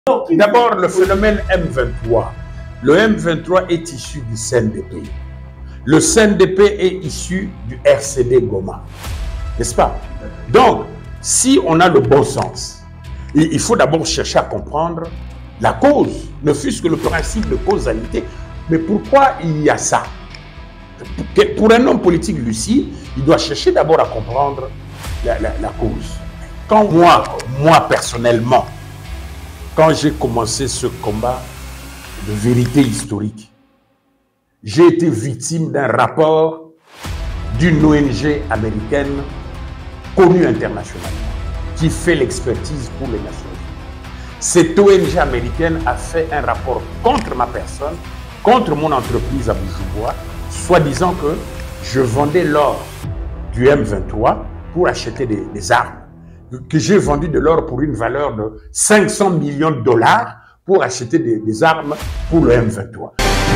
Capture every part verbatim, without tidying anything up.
D'abord, le phénomène M vingt-trois. Le M vingt-trois est issu du C N D P. Le C N D P est issu du R C D Goma. N'est-ce pas? Donc, si on a le bon sens, il faut d'abord chercher à comprendre la cause, ne fût-ce que le principe de causalité. Mais pourquoi il y a ça? Pour un homme politique lucide, il doit chercher d'abord à comprendre la, la, la cause. Quand moi, moi personnellement, quand j'ai commencé ce combat de vérité historique, j'ai été victime d'un rapport d'une O N G américaine connue internationalement, qui fait l'expertise pour les Nations Unies. Cette O N G américaine a fait un rapport contre ma personne, contre mon entreprise à Bujumbura, soi-disant que je vendais l'or du M vingt-trois pour acheter des, des armes, que j'ai vendu de l'or pour une valeur de cinq cents millions de dollars pour acheter des, des armes pour le M vingt-trois.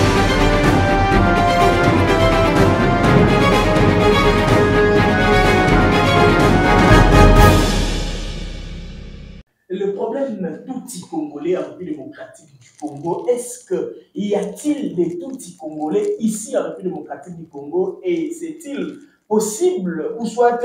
Le problème d'outils congolais en République démocratique du Congo, est-ce que y a-t-il des outils congolais ici en République démocratique du Congo et c'est-il possible ou soit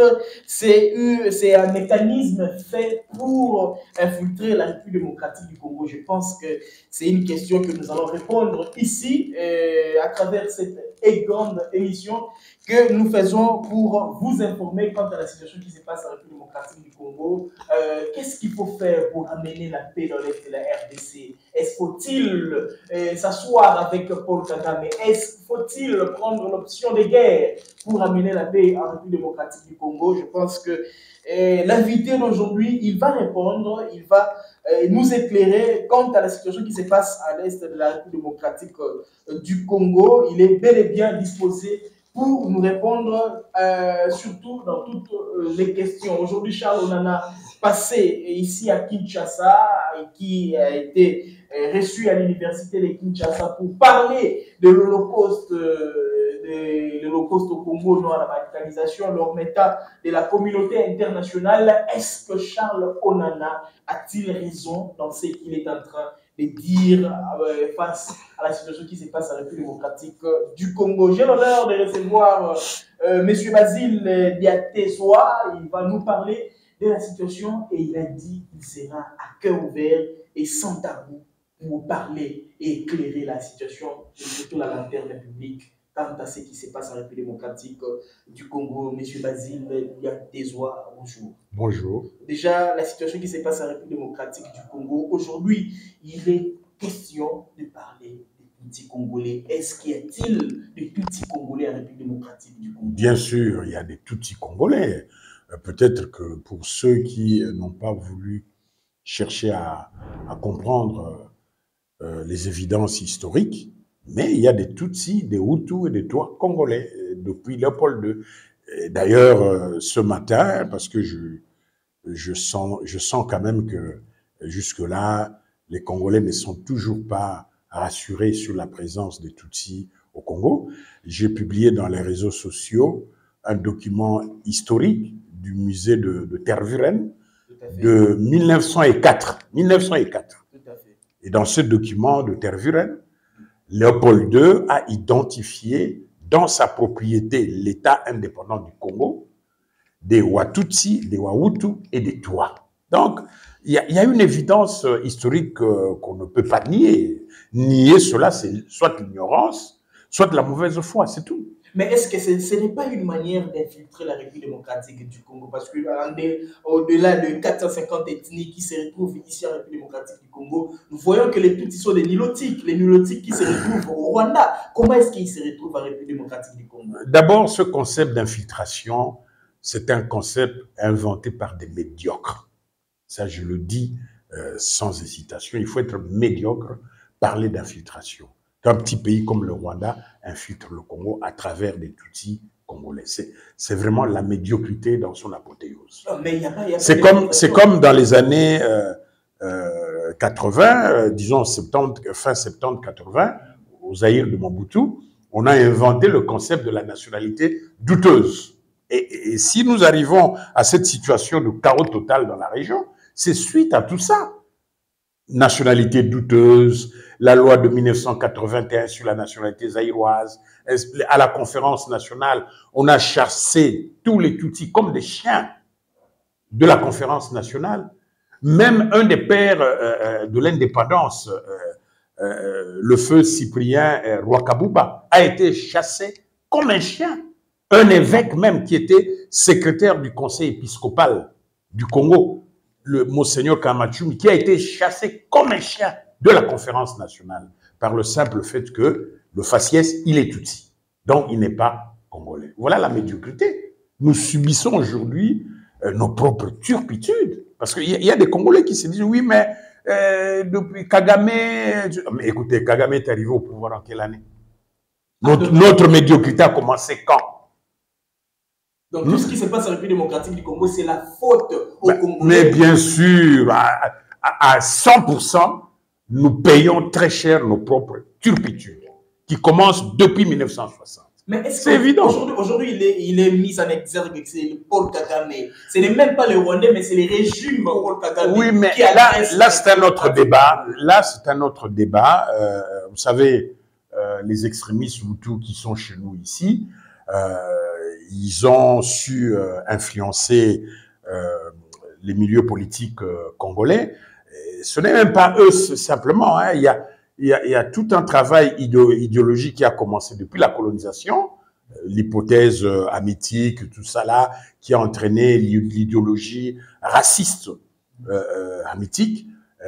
c'est un mécanisme fait pour infiltrer la République démocratique du Congo? Je pense que c'est une question que nous allons répondre ici euh, à travers cette grande émission que nous faisons pour vous informer quant à la situation qui se passe en République démocratique du Congo. Euh, Qu'est-ce qu'il faut faire pour amener la paix dans l'Est de la R D C? Est-ce faut-il euh, s'asseoir avec Paul Kagame? Est-ce faut-il prendre l'option de guerre pour amener la paix en République démocratique du Congo? Je pense que euh, l'invité d'aujourd'hui, il va répondre, il va euh, nous éclairer quant à la situation qui se passe à l'Est de la République démocratique euh, du Congo. Il est bel et bien disposé pour nous répondre, euh, surtout dans toutes euh, les questions. Aujourd'hui, Charles Onana, passé ici à Kinshasa, qui a été euh, reçu à l'université de Kinshasa pour parler de l'Holocauste euh, de l'Holocauste au Congo, non à la radicalisation, leur méta de la communauté internationale. Est-ce que Charles Onana a-t-il raison dans ce qu'il est en train de dire euh, face à la situation qui se passe à la République démocratique du Congo? J'ai l'honneur de recevoir euh, M. Basile Diatezoa. Il va nous parler de la situation et il a dit qu'il sera à cœur ouvert et sans tabou pour parler et éclairer la situation et surtout la lanterne publique quant à ce qui se passe en République démocratique du Congo. M. Basile Diatezoa, bonjour. Bonjour. Déjà, la situation qui se passe en République démocratique du Congo, aujourd'hui, il est question de parler des petits Congolais. Est-ce qu'il y a-t-il des petits Congolais en République démocratique du Congo? Bien sûr, il y a des petits Congolais. Peut-être que pour ceux qui n'ont pas voulu chercher à, à comprendre euh, les évidences historiques, mais il y a des Tutsis, des Hutus et des Tutsis congolais depuis Léopold deux. D'ailleurs, ce matin, parce que je, je, sens, je sens quand même que jusque-là, les Congolais ne sont toujours pas rassurés sur la présence des Tutsis au Congo, j'ai publié dans les réseaux sociaux un document historique du musée de, de Tervuren de mille neuf cent quatre. mille neuf cent quatre. Tout à fait. Et dans ce document de Tervuren, Léopold deux a identifié dans sa propriété l'État indépendant du Congo, des Watutsi, des Wahutu et des Twa. Donc, il y, y a une évidence historique euh, qu'on ne peut pas nier. Nier cela, c'est soit l'ignorance, soit la mauvaise foi, c'est tout. Mais est-ce que ce n'est pas une manière d'infiltrer la République démocratique du Congo? Parce qu'au-delà de quatre cent cinquante ethnies qui se retrouvent ici en République démocratique du Congo, nous voyons que les petits sont des nilotiques, les nilotiques qui se retrouvent au Rwanda. Comment est-ce qu'ils se retrouvent en République démocratique du Congo? D'abord, ce concept d'infiltration, c'est un concept inventé par des médiocres. Ça, je le dis euh, sans hésitation. Il faut être médiocre, parler d'infiltration. Qu'un petit pays comme le Rwanda infiltre le Congo à travers des Tutsis congolais. C'est vraiment la médiocrité dans son apothéose. C'est comme, c'est comme dans les années euh, euh, quatre-vingt, euh, disons septembre, fin septembre quatre-vingt, au Zaïre de Mobutu, on a inventé le concept de la nationalité douteuse. Et, et si nous arrivons à cette situation de chaos total dans la région, c'est suite à tout ça. nationalité douteuse, la loi de mille neuf cent quatre-vingt-un sur la nationalité zaïroise. À la conférence nationale, on a chassé tous les Tutsis comme des chiens de la conférence nationale. Même un des pères euh, de l'indépendance, euh, euh, le feu Cyprien euh, Rwakabouba, a été chassé comme un chien. Un évêque même qui était secrétaire du conseil épiscopal du Congo, le Monseigneur Kamachumi, qui a été chassé comme un chien de la conférence nationale par le simple fait que le faciès, il est Tutsi. Donc, il n'est pas congolais. Voilà la médiocrité. Nous subissons aujourd'hui euh, nos propres turpitudes. Parce qu'il y, y a des Congolais qui se disent, oui, mais euh, depuis Kagame... Mais écoutez, Kagame est arrivé au pouvoir en quelle année? Notre, notre médiocrité a commencé quand? Donc, tout ce qui se passe en République démocratique du Congo, c'est la faute au Congo. Mais bien sûr, à, à, à cent pour cent, nous payons très cher nos propres turpitudes, qui commencent depuis mille neuf cent soixante. Mais est-ce que évident. Aujourd'hui, aujourd'hui il, est, il est mis en exergue, c'est Paul Kagame. Ce n'est même pas le Rwandais, mais c'est le régime Paul Kagame. Oui, mais qui là, là c'est un autre débat. Là, c'est un autre débat. Euh, vous savez, euh, les extrémistes Hutus qui sont chez nous ici, euh, ils ont su euh, influencer euh, les milieux politiques euh, congolais. Et ce n'est même pas eux simplement. Hein. Il y a, il y a, il y a tout un travail idéologique qui a commencé depuis la colonisation, l'hypothèse euh, hamitique, tout ça là, qui a entraîné l'idéologie raciste euh, hamitique.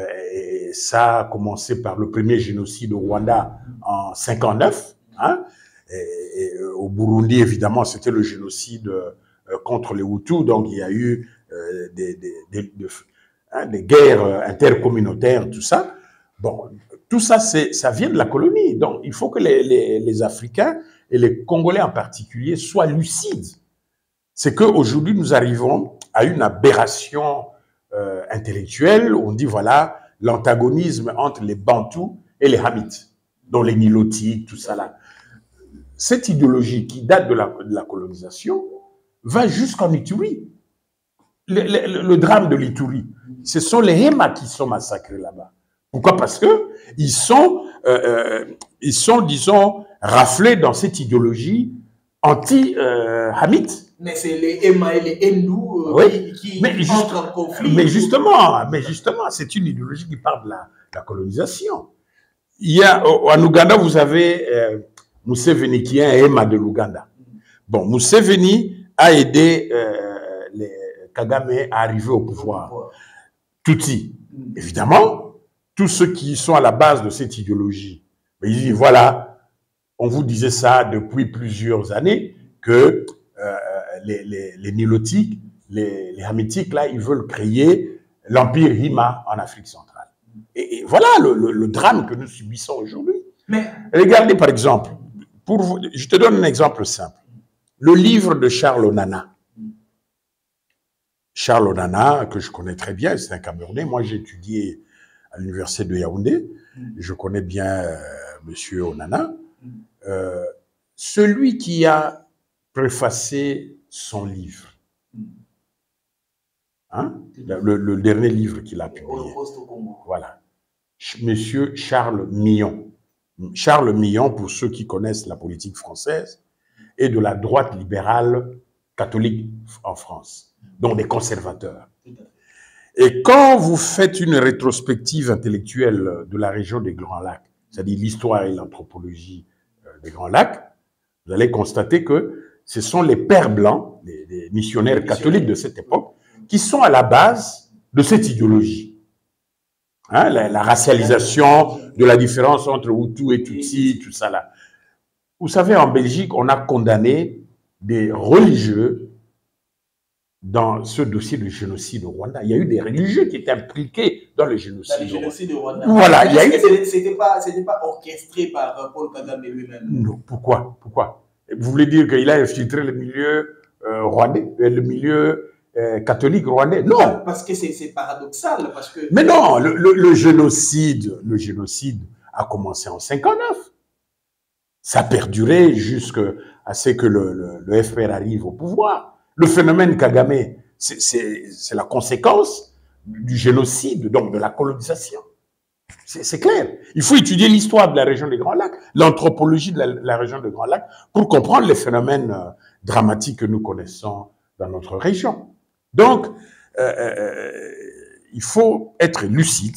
Et ça a commencé par le premier génocide au Rwanda en cinquante-neuf. Hein. Et, et au Burundi, évidemment, c'était le génocide euh, contre les Hutus. Donc, il y a eu euh, des, des, des, des, hein, des guerres intercommunautaires, tout ça. Bon, tout ça, c'est, ça vient de la colonie. Donc, il faut que les, les, les Africains et les Congolais en particulier soient lucides. C'est qu'aujourd'hui, nous arrivons à une aberration euh, intellectuelle. On dit, voilà, l'antagonisme entre les Bantous et les Hamites, dont les Nilotiques, tout ça là. Cette idéologie qui date de la, de la colonisation va jusqu'en Ituri. Le, le, le drame de l'Ituri, ce sont les Hémas qui sont massacrés là-bas. Pourquoi? Parce que ils sont, euh, ils sont, disons, raflés dans cette idéologie anti-hamite. Euh, mais c'est les Hémas et les Hindous euh, oui. qui, qui mais juste, entrent en conflit. Mais justement, mais justement, c'est une idéologie qui parle de la, de la colonisation. Il y a, en Ouganda, vous avez euh, Museveni qui est un Héma de l'Ouganda. Bon, Museveni a aidé euh, les Kagame à arriver au pouvoir. Tutsi, mm. évidemment, tous ceux qui sont à la base de cette idéologie, ils disent, voilà, on vous disait ça depuis plusieurs années, que euh, les, les, les Nilotiques, les, les Hamitiques, là, ils veulent créer l'empire Hima en Afrique centrale. Et, et voilà le, le, le drame que nous subissons aujourd'hui. Mais regardez, par exemple, pour vous, je te donne un exemple simple. Le livre de Charles Onana. Charles Onana, que je connais très bien, c'est un Camerounais. Moi, j'ai étudié à l'université de Yaoundé. Je connais bien euh, Monsieur Onana. Euh, celui qui a préfacé son livre, hein, le, le dernier livre qu'il a publié, voilà, Monsieur Charles Millon. Charles Millon, pour ceux qui connaissent la politique française, est de la droite libérale catholique en France, donc des conservateurs. Et quand vous faites une rétrospective intellectuelle de la région des Grands Lacs, c'est-à-dire l'histoire et l'anthropologie des Grands Lacs, vous allez constater que ce sont les pères blancs, les, les missionnaires catholiques de cette époque, qui sont à la base de cette idéologie. Hein, la, la racialisation de la différence entre Hutu et Tutsi, tout ça là. Vous savez, en Belgique, on a condamné des religieux dans ce dossier du génocide au Rwanda. Il y a eu des religieux qui étaient impliqués dans le génocide, dans le génocide au Rwanda. Voilà, il y a eu... C'était pas, c'était pas orchestré par Paul Kagame lui-même. Non, pourquoi? Pourquoi? Vous voulez dire qu'il a infiltré le milieu euh, rwandais, le milieu euh, catholique rwandais? Non. Parce que c'est paradoxal, parce que... Mais non, le, le, le génocide, le génocide a commencé en cinquante-neuf. Ça a perduré jusqu'à ce que le, le, le F P R arrive au pouvoir. Le phénomène Kagame, c'est la conséquence du génocide, donc de la colonisation. C'est clair. Il faut étudier l'histoire de la région des Grands Lacs, l'anthropologie de la, la région des Grands Lacs, pour comprendre les phénomènes euh, dramatiques que nous connaissons dans notre région. Donc, euh, euh, il faut être lucide.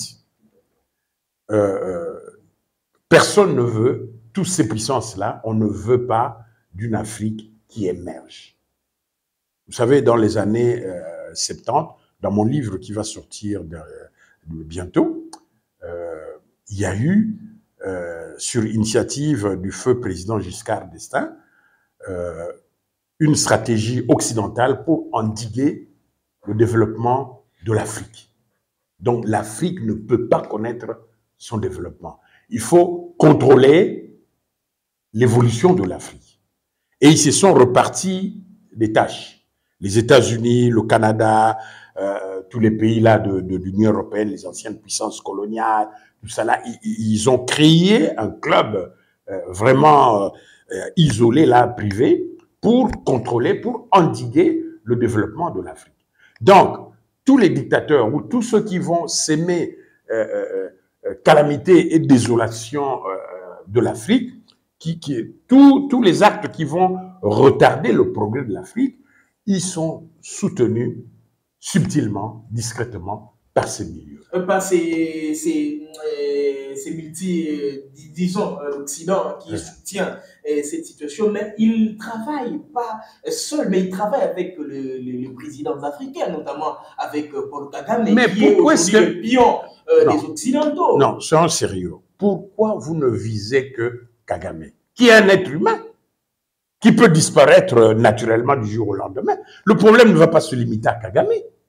Euh, personne ne veut, toutes ces puissances-là, on ne veut pas d'une Afrique qui émerge. Vous savez, dans les années euh, soixante-dix, dans mon livre qui va sortir de, de, bientôt, euh, il y a eu, euh, sur initiative du feu président Giscard d'Estaing, euh, une stratégie occidentale pour endiguer le développement de l'Afrique. Donc l'Afrique ne peut pas connaître son développement. Il faut contrôler l'évolution de l'Afrique. Et ils se sont repartis des tâches. Les États-Unis, le Canada, euh, tous les pays là de, de l'Union européenne, les anciennes puissances coloniales, tout ça là, ils, ils ont créé un club euh, vraiment euh, isolé là, privé, pour contrôler, pour endiguer le développement de l'Afrique. Donc, tous les dictateurs ou tous ceux qui vont s'aimer euh, euh, calamité et désolation euh, de l'Afrique, qui, qui, tous, tous les actes qui vont retarder le progrès de l'Afrique, ils sont soutenus subtilement, discrètement, par ces milieux. Par ces, ces, euh, ces multi, euh, disons, l'Occident qui ouais. soutient euh, cette situation, mais il ne travaille pas seul, mais il travaille avec le, le, le président africain, notamment avec Paul Kagame, mais qui est aujourd'hui que... le pion euh, des Occidentaux. Non, soyons sérieux. Pourquoi vous ne visez que Kagame, qui est un être humain, qui peut disparaître naturellement du jour au lendemain? Le problème ne va pas se limiter à Kagame.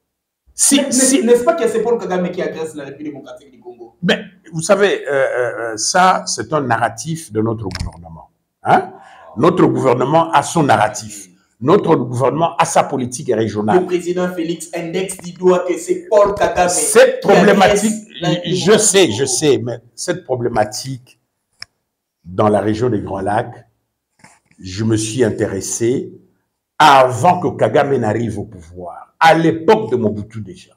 Si, si, N'est-ce pas que c'est Paul Kagame qui agresse la République démocratique du Congo? Mais vous savez, euh, euh, ça, c'est un narratif de notre gouvernement. Hein? Notre gouvernement a son narratif. Notre gouvernement a sa politique régionale. Le président Félix indexe du doigt que c'est Paul Kagame. Cette problématique, je sais, je sais, mais cette problématique dans la région des Grands Lacs, je me suis intéressé avant que Kagame n'arrive au pouvoir. À l'époque de Mobutu déjà.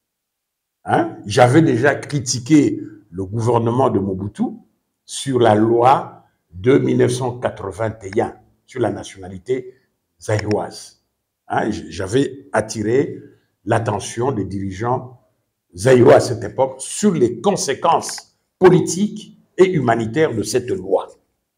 Hein? J'avais déjà critiqué le gouvernement de Mobutu sur la loi de mille neuf cent quatre-vingt-un sur la nationalité zaïroise. Hein? J'avais attiré l'attention des dirigeants zaïrois à cette époque sur les conséquences politiques et humanitaires de cette loi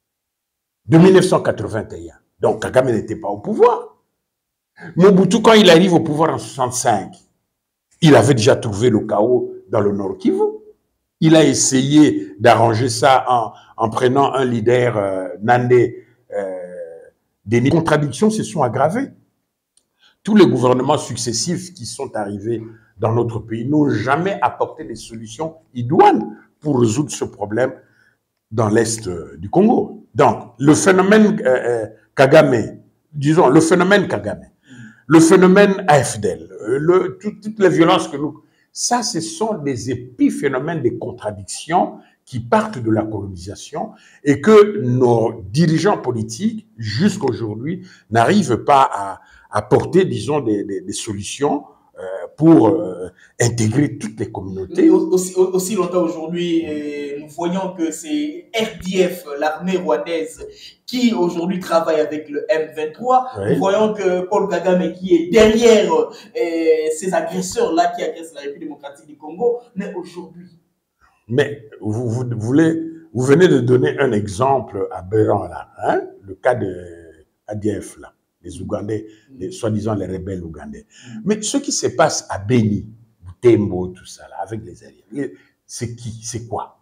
de mille neuf cent quatre-vingt-un. Donc Kagame n'était pas au pouvoir. Mobutu, quand il arrive au pouvoir en soixante-cinq, il avait déjà trouvé le chaos dans le Nord Kivu. Il a essayé d'arranger ça en, en prenant un leader euh, Nandé. Euh, des contradictions se sont aggravées. Tous les gouvernements successifs qui sont arrivés dans notre pays n'ont jamais apporté des solutions idoines pour résoudre ce problème dans l'Est du Congo. Donc, le phénomène euh, Kagame, disons, le phénomène Kagame, le phénomène A F D L, le, tout, toutes les violences que nous... Ça, ce sont des épiphénomènes, des contradictions qui partent de la colonisation et que nos dirigeants politiques, jusqu'aujourd'hui, n'arrivent pas à, à porter, disons, des, des, des solutions euh, pour euh, intégrer toutes les communautés. Aussi, aussi longtemps aujourd'hui, euh, nous voyons que c'est R D F, l'armée rwandaise, qui aujourd'hui travaille avec le M vingt-trois. Oui. Nous voyons que Paul Kagame qui est derrière euh, ces agresseurs-là qui agressent la République démocratique du Congo, mais aujourd'hui. Mais vous, vous, vous, voulez, vous venez de donner un exemple aberrant là, hein? Le cas de A D F là, les Ougandais, les, soi-disant les rebelles ougandais. Mm. Mais ce qui se passe à Beni, Butembo, tout ça là, avec les alliés, c'est qui, c'est quoi?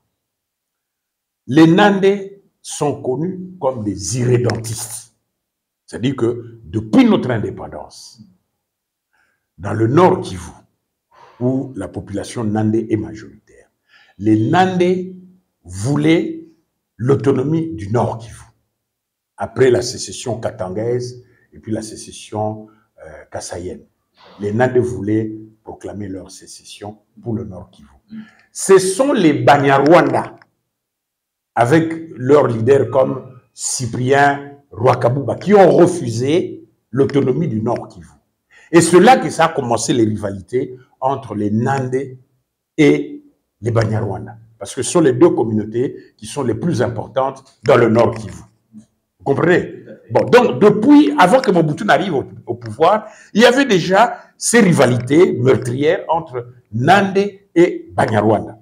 Les Nandais sont connus comme des irrédentistes. C'est-à-dire que depuis notre indépendance, dans le Nord Kivu, où la population Nandais est majoritaire, les Nandais voulaient l'autonomie du Nord Kivu. Après la sécession katangaise et puis la sécession euh, kassaïenne. Les Nandais voulaient proclamer leur sécession pour le Nord Kivu. Ce sont les Banyarwanda, avec leurs leaders comme Cyprien Rwakabuba, qui ont refusé l'autonomie du Nord Kivu. Et c'est là que ça a commencé les rivalités entre les Nandais et les Banyarwanda. Parce que ce sont les deux communautés qui sont les plus importantes dans le Nord Kivu. Vous comprenez? Bon, donc depuis, avant que Mobutu n'arrive au, au pouvoir, il y avait déjà ces rivalités meurtrières entre Nande et Banyarwanda.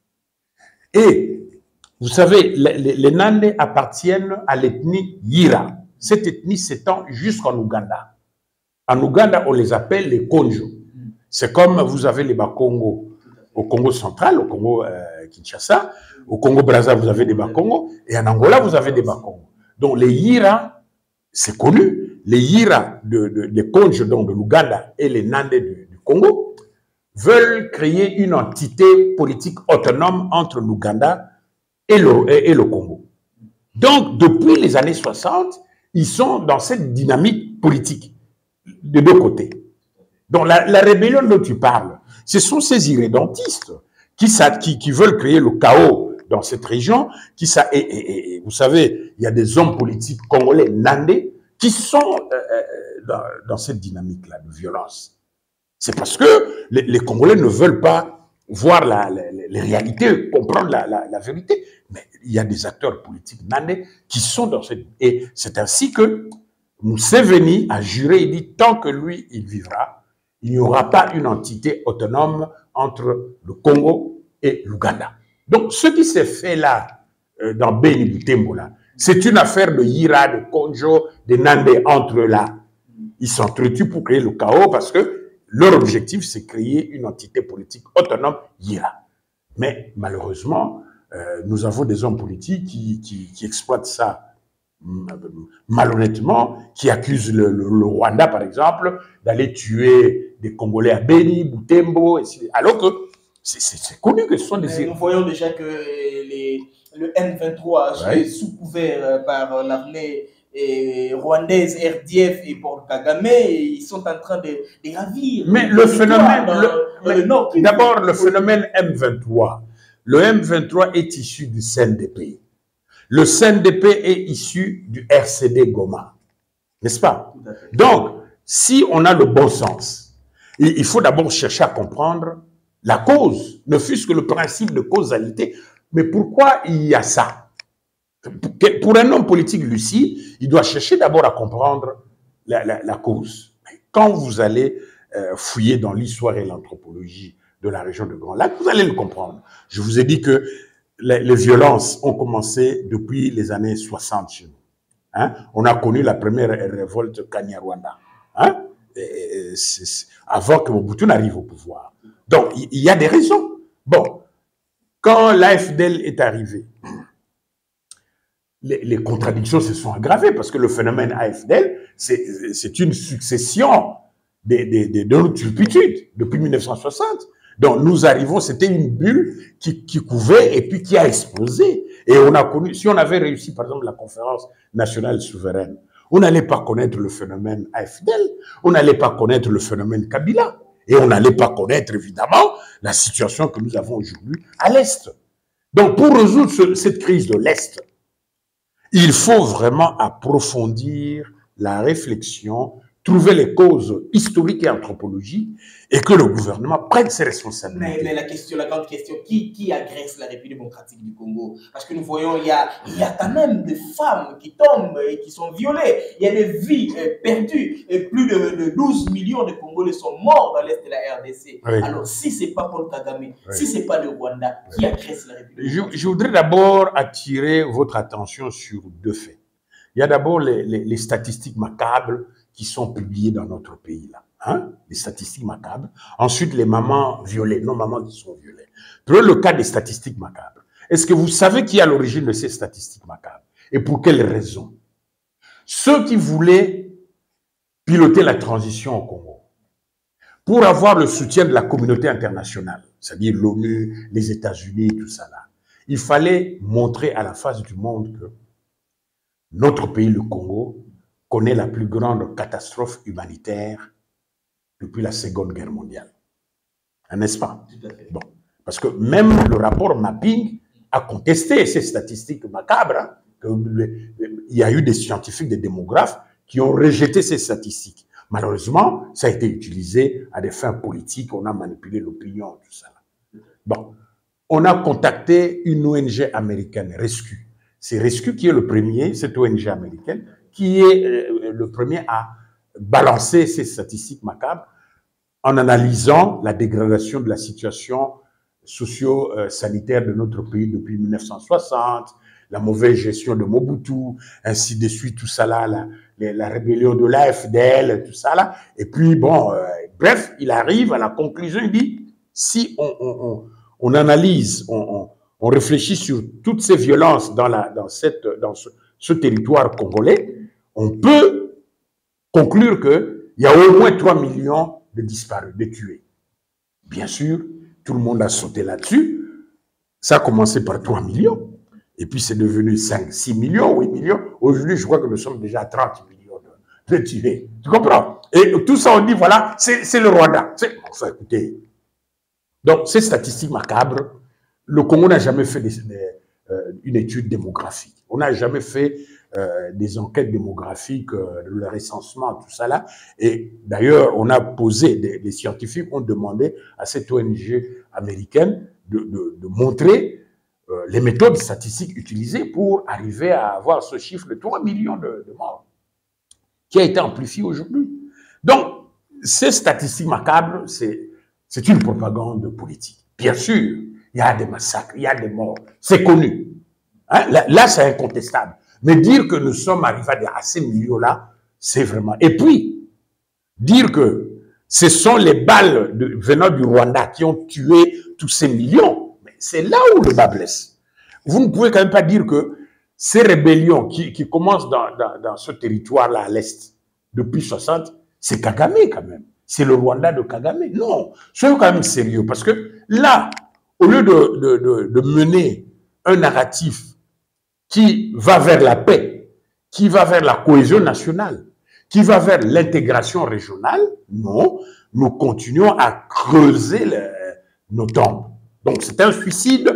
Et vous savez, les, les, les Nande appartiennent à l'ethnie Yira. Cette ethnie s'étend jusqu'en Ouganda. En Ouganda, on les appelle les Konjo. C'est comme vous avez les Bakongo au Congo central, au Congo euh, Kinshasa. Au Congo Brazza, vous avez des Bakongo. Et en Angola, vous avez des Bakongo. Donc les Yira, c'est connu. Les Yira de, de, des Konjo, donc de l'Ouganda, et les Nande du, du Congo, veulent créer une entité politique autonome entre l'Ouganda et le, et, et le Congo. Donc, depuis les années soixante, ils sont dans cette dynamique politique de deux côtés. Donc, la, la rébellion dont tu parles, ce sont ces irrédentistes qui, qui, qui veulent créer le chaos dans cette région. Qui, ça, et, et, et vous savez, il y a des hommes politiques congolais, Nandé, qui sont euh, dans, dans cette dynamique-là de violence. C'est parce que les, les Congolais ne veulent pas voir la, la, les réalités, comprendre la, la, la vérité. Mais il y a des acteurs politiques Nandé qui sont dans cette... Et c'est ainsi que Museveni a juré, il dit, tant que lui, il vivra, il n'y aura pas une entité autonome entre le Congo et l'Ouganda. Donc, ce qui s'est fait là, euh, dans Beni Butembo, là, c'est une affaire de Yira, de Konjo, de Nandé entre là. Ils s'entretuent pour créer le chaos parce que leur objectif, c'est créer une entité politique autonome, Yira. Mais malheureusement, euh, nous avons des hommes politiques qui, qui, qui exploitent ça malhonnêtement, qui accusent le, le, le Rwanda, par exemple, d'aller tuer des Congolais à Beni, Butembo, et alors que c'est connu que ce sont des... Mais nous voyons déjà que les, le M vingt-trois, ouais, sous couvert par l'armée rwandaise, R D F et Paul Kagame, ils sont en train de, de ravir. Mais le phénomène... Le, le Nord, d'abord, le phénomène M vingt-trois. Le M vingt-trois est issu du C N D P. Le C N D P est issu du R C D Goma, n'est-ce pas? Donc, si on a le bon sens, il faut d'abord chercher à comprendre la cause, ne fût-ce que le principe de causalité. Mais pourquoi il y a ça? Pour un homme politique lucide, il doit chercher d'abord à comprendre la, la, la cause. Quand vous allez euh, fouiller dans l'histoire et l'anthropologie de la région de Grand Lac, vous allez le comprendre. Je vous ai dit que Les, les violences ont commencé depuis les années soixante chez nous. Hein? On a connu la première révolte Kanyarwanda. Hein? Et, et, c est, c est, avant que Mobutu n'arrive au pouvoir. Donc, il, il y a des raisons. Bon, quand l'A F D L est arrivé, les, les contradictions se sont aggravées parce que le phénomène A F D L, c'est une succession de, de, de, de turpitudes depuis mille neuf cent soixante. Donc, nous arrivons, c'était une bulle qui, qui couvait et puis qui a explosé. Et on a connu, si on avait réussi, par exemple, la conférence nationale souveraine, on n'allait pas connaître le phénomène A F D L, on n'allait pas connaître le phénomène Kabila, et on n'allait pas connaître, évidemment, la situation que nous avons aujourd'hui à l'Est. Donc, pour résoudre ce, cette crise de l'Est, il faut vraiment approfondir la réflexion, trouver les causes historiques et anthropologiques et que le gouvernement prenne ses responsabilités. Mais, mais la question, la grande question, qui, qui agresse la République démocratique du Congo? Parce que nous voyons, il y a, il y a quand même des femmes qui tombent et qui sont violées. Il y a des vies euh, perdues. Et plus de, de douze millions de Congolais sont morts dans l'Est de la R D C. Oui. Alors, si ce n'est pas Paul Kagame, oui, si ce n'est pas le Rwanda, oui, qui agresse la République je, je voudrais d'abord attirer votre attention sur deux faits. Il y a d'abord les, les, les statistiques macabres qui sont publiées dans notre pays, là. Hein? Les statistiques macabres. Ensuite, les mamans violées, non mamans qui sont violées. Prenez le cas des statistiques macabres. Est-ce que vous savez qui est à l'origine de ces statistiques macabres? Et pour quelles raisons? Ceux qui voulaient piloter la transition au Congo, pour avoir le soutien de la communauté internationale, c'est-à-dire l'ONU, les États-Unis, tout ça là, il fallait montrer à la face du monde que notre pays, le Congo, connaît la plus grande catastrophe humanitaire depuis la Seconde Guerre mondiale. N'est-ce pas? Bon. Parce que même le rapport Mapping a contesté ces statistiques macabres. Hein, que, il y a eu des scientifiques, des démographes qui ont rejeté ces statistiques. Malheureusement, ça a été utilisé à des fins politiques, on a manipulé l'opinion, tout ça. Bon. on a contacté une O N G américaine, Rescue. C'est Rescue qui est le premier, cette O N G américaine, qui est euh, le premier à balancer ces statistiques macabres en analysant la dégradation de la situation socio-sanitaire de notre pays depuis mille neuf cent soixante, la mauvaise gestion de Mobutu, ainsi de suite, tout ça là, la, la, la rébellion de l'A F D L, tout ça là. Et puis, bon, euh, bref, il arrive à la conclusion, il dit, si on, on, on, on analyse, on, on, on réfléchit sur toutes ces violences dans, la, dans, cette, dans ce, ce territoire congolais, on peut conclure qu'il y a au moins trois millions de disparus, de tués. Bien sûr, tout le monde a sauté là-dessus. Ça a commencé par trois millions. Et puis, c'est devenu cinq, six millions, huit millions. Aujourd'hui, je crois que nous sommes déjà à trente millions de, de tués. Tu comprends? Et tout ça, on dit, voilà, c'est le Rwanda. Enfin, écoutez. Donc, ces statistiques macabres, le Congo n'a jamais fait des, des, euh, une étude démographique. On n'a jamais fait euh, des enquêtes démographiques, euh, le recensement, tout ça là. Et d'ailleurs, on a posé, des, les scientifiques ont demandé à cette O N G américaine de, de, de montrer euh, les méthodes statistiques utilisées pour arriver à avoir ce chiffre de trois millions de, de morts, qui a été amplifié aujourd'hui. Donc, ces statistiques macabres, c'est c'est une propagande politique. Bien sûr, il y a des massacres, il y a des morts, c'est connu. Hein? Là, là c'est incontestable. Mais dire que nous sommes arrivés à ces millions-là, c'est vraiment... Et puis, dire que ce sont les balles de, venant du Rwanda qui ont tué tous ces millions, c'est là où le bas blesse. Vous ne pouvez quand même pas dire que ces rébellions qui, qui commencent dans, dans, dans ce territoire-là à l'Est, depuis soixante, c'est Kagame quand même. C'est le Rwanda de Kagame. Non, soyons quand même sérieux. Parce que là, au lieu de, de, de, de mener un narratif qui va vers la paix, qui va vers la cohésion nationale, qui va vers l'intégration régionale, non, nous continuons à creuser le, nos tombes. Donc c'est un suicide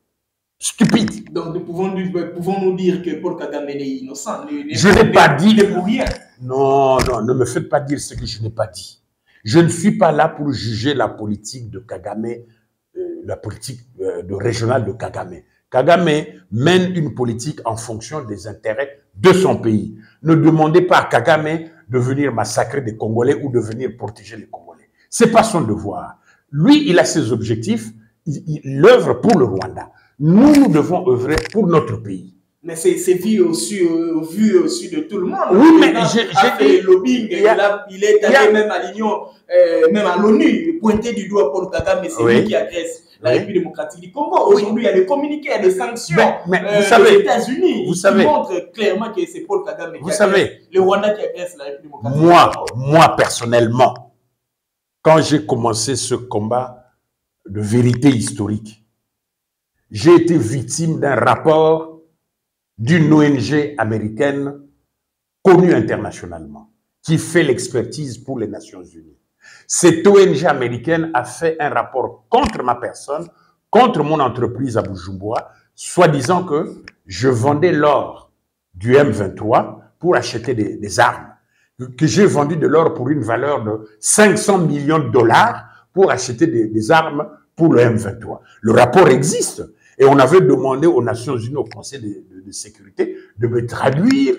stupide. Donc nous pouvons, nous pouvons dire que Paul Kagame est innocent. Je n'ai pas dit... pour rien. Non, non, ne me faites pas dire ce que je n'ai pas dit. Je ne suis pas là pour juger la politique de Kagame, euh, la politique euh, de régionale de Kagame. Kagame mène une politique en fonction des intérêts de son pays. Ne demandez pas à Kagame de venir massacrer des Congolais ou de venir protéger les Congolais. C'est pas son devoir. Lui, il a ses objectifs, il, il œuvre pour le Rwanda. Nous, nous devons œuvrer pour notre pays. Mais c'est vu aussi, euh, vu aussi de tout le monde. Oui, mais j'ai fait lobbying. Il, a, il est allé a, même à l'Union, euh, même à l'ONU, pointé du doigt Paul Kagame, c'est oui. lui qui agresse la oui. République démocratique du Congo. Aujourd'hui, oui. il y a des communiqués, il y a des sanctions mais, mais euh, vous savez, des États-Unis qui savez, montrent clairement que c'est Paul Kagame vous qui savez, agresse, le Rwanda qui agresse la République démocratique moi, du Congo. Moi, personnellement, quand j'ai commencé ce combat de vérité historique, j'ai été victime d'un rapport d'une O N G américaine connue internationalement, qui fait l'expertise pour les Nations Unies. Cette O N G américaine a fait un rapport contre ma personne, contre mon entreprise à Bujumbura, soi-disant que je vendais l'or du M vingt-trois pour acheter des, des armes, que j'ai vendu de l'or pour une valeur de cinq cents millions de dollars pour acheter des, des armes pour le M vingt-trois. Le rapport existe. Et on avait demandé aux Nations Unies, au Conseil de, de, de sécurité, de me traduire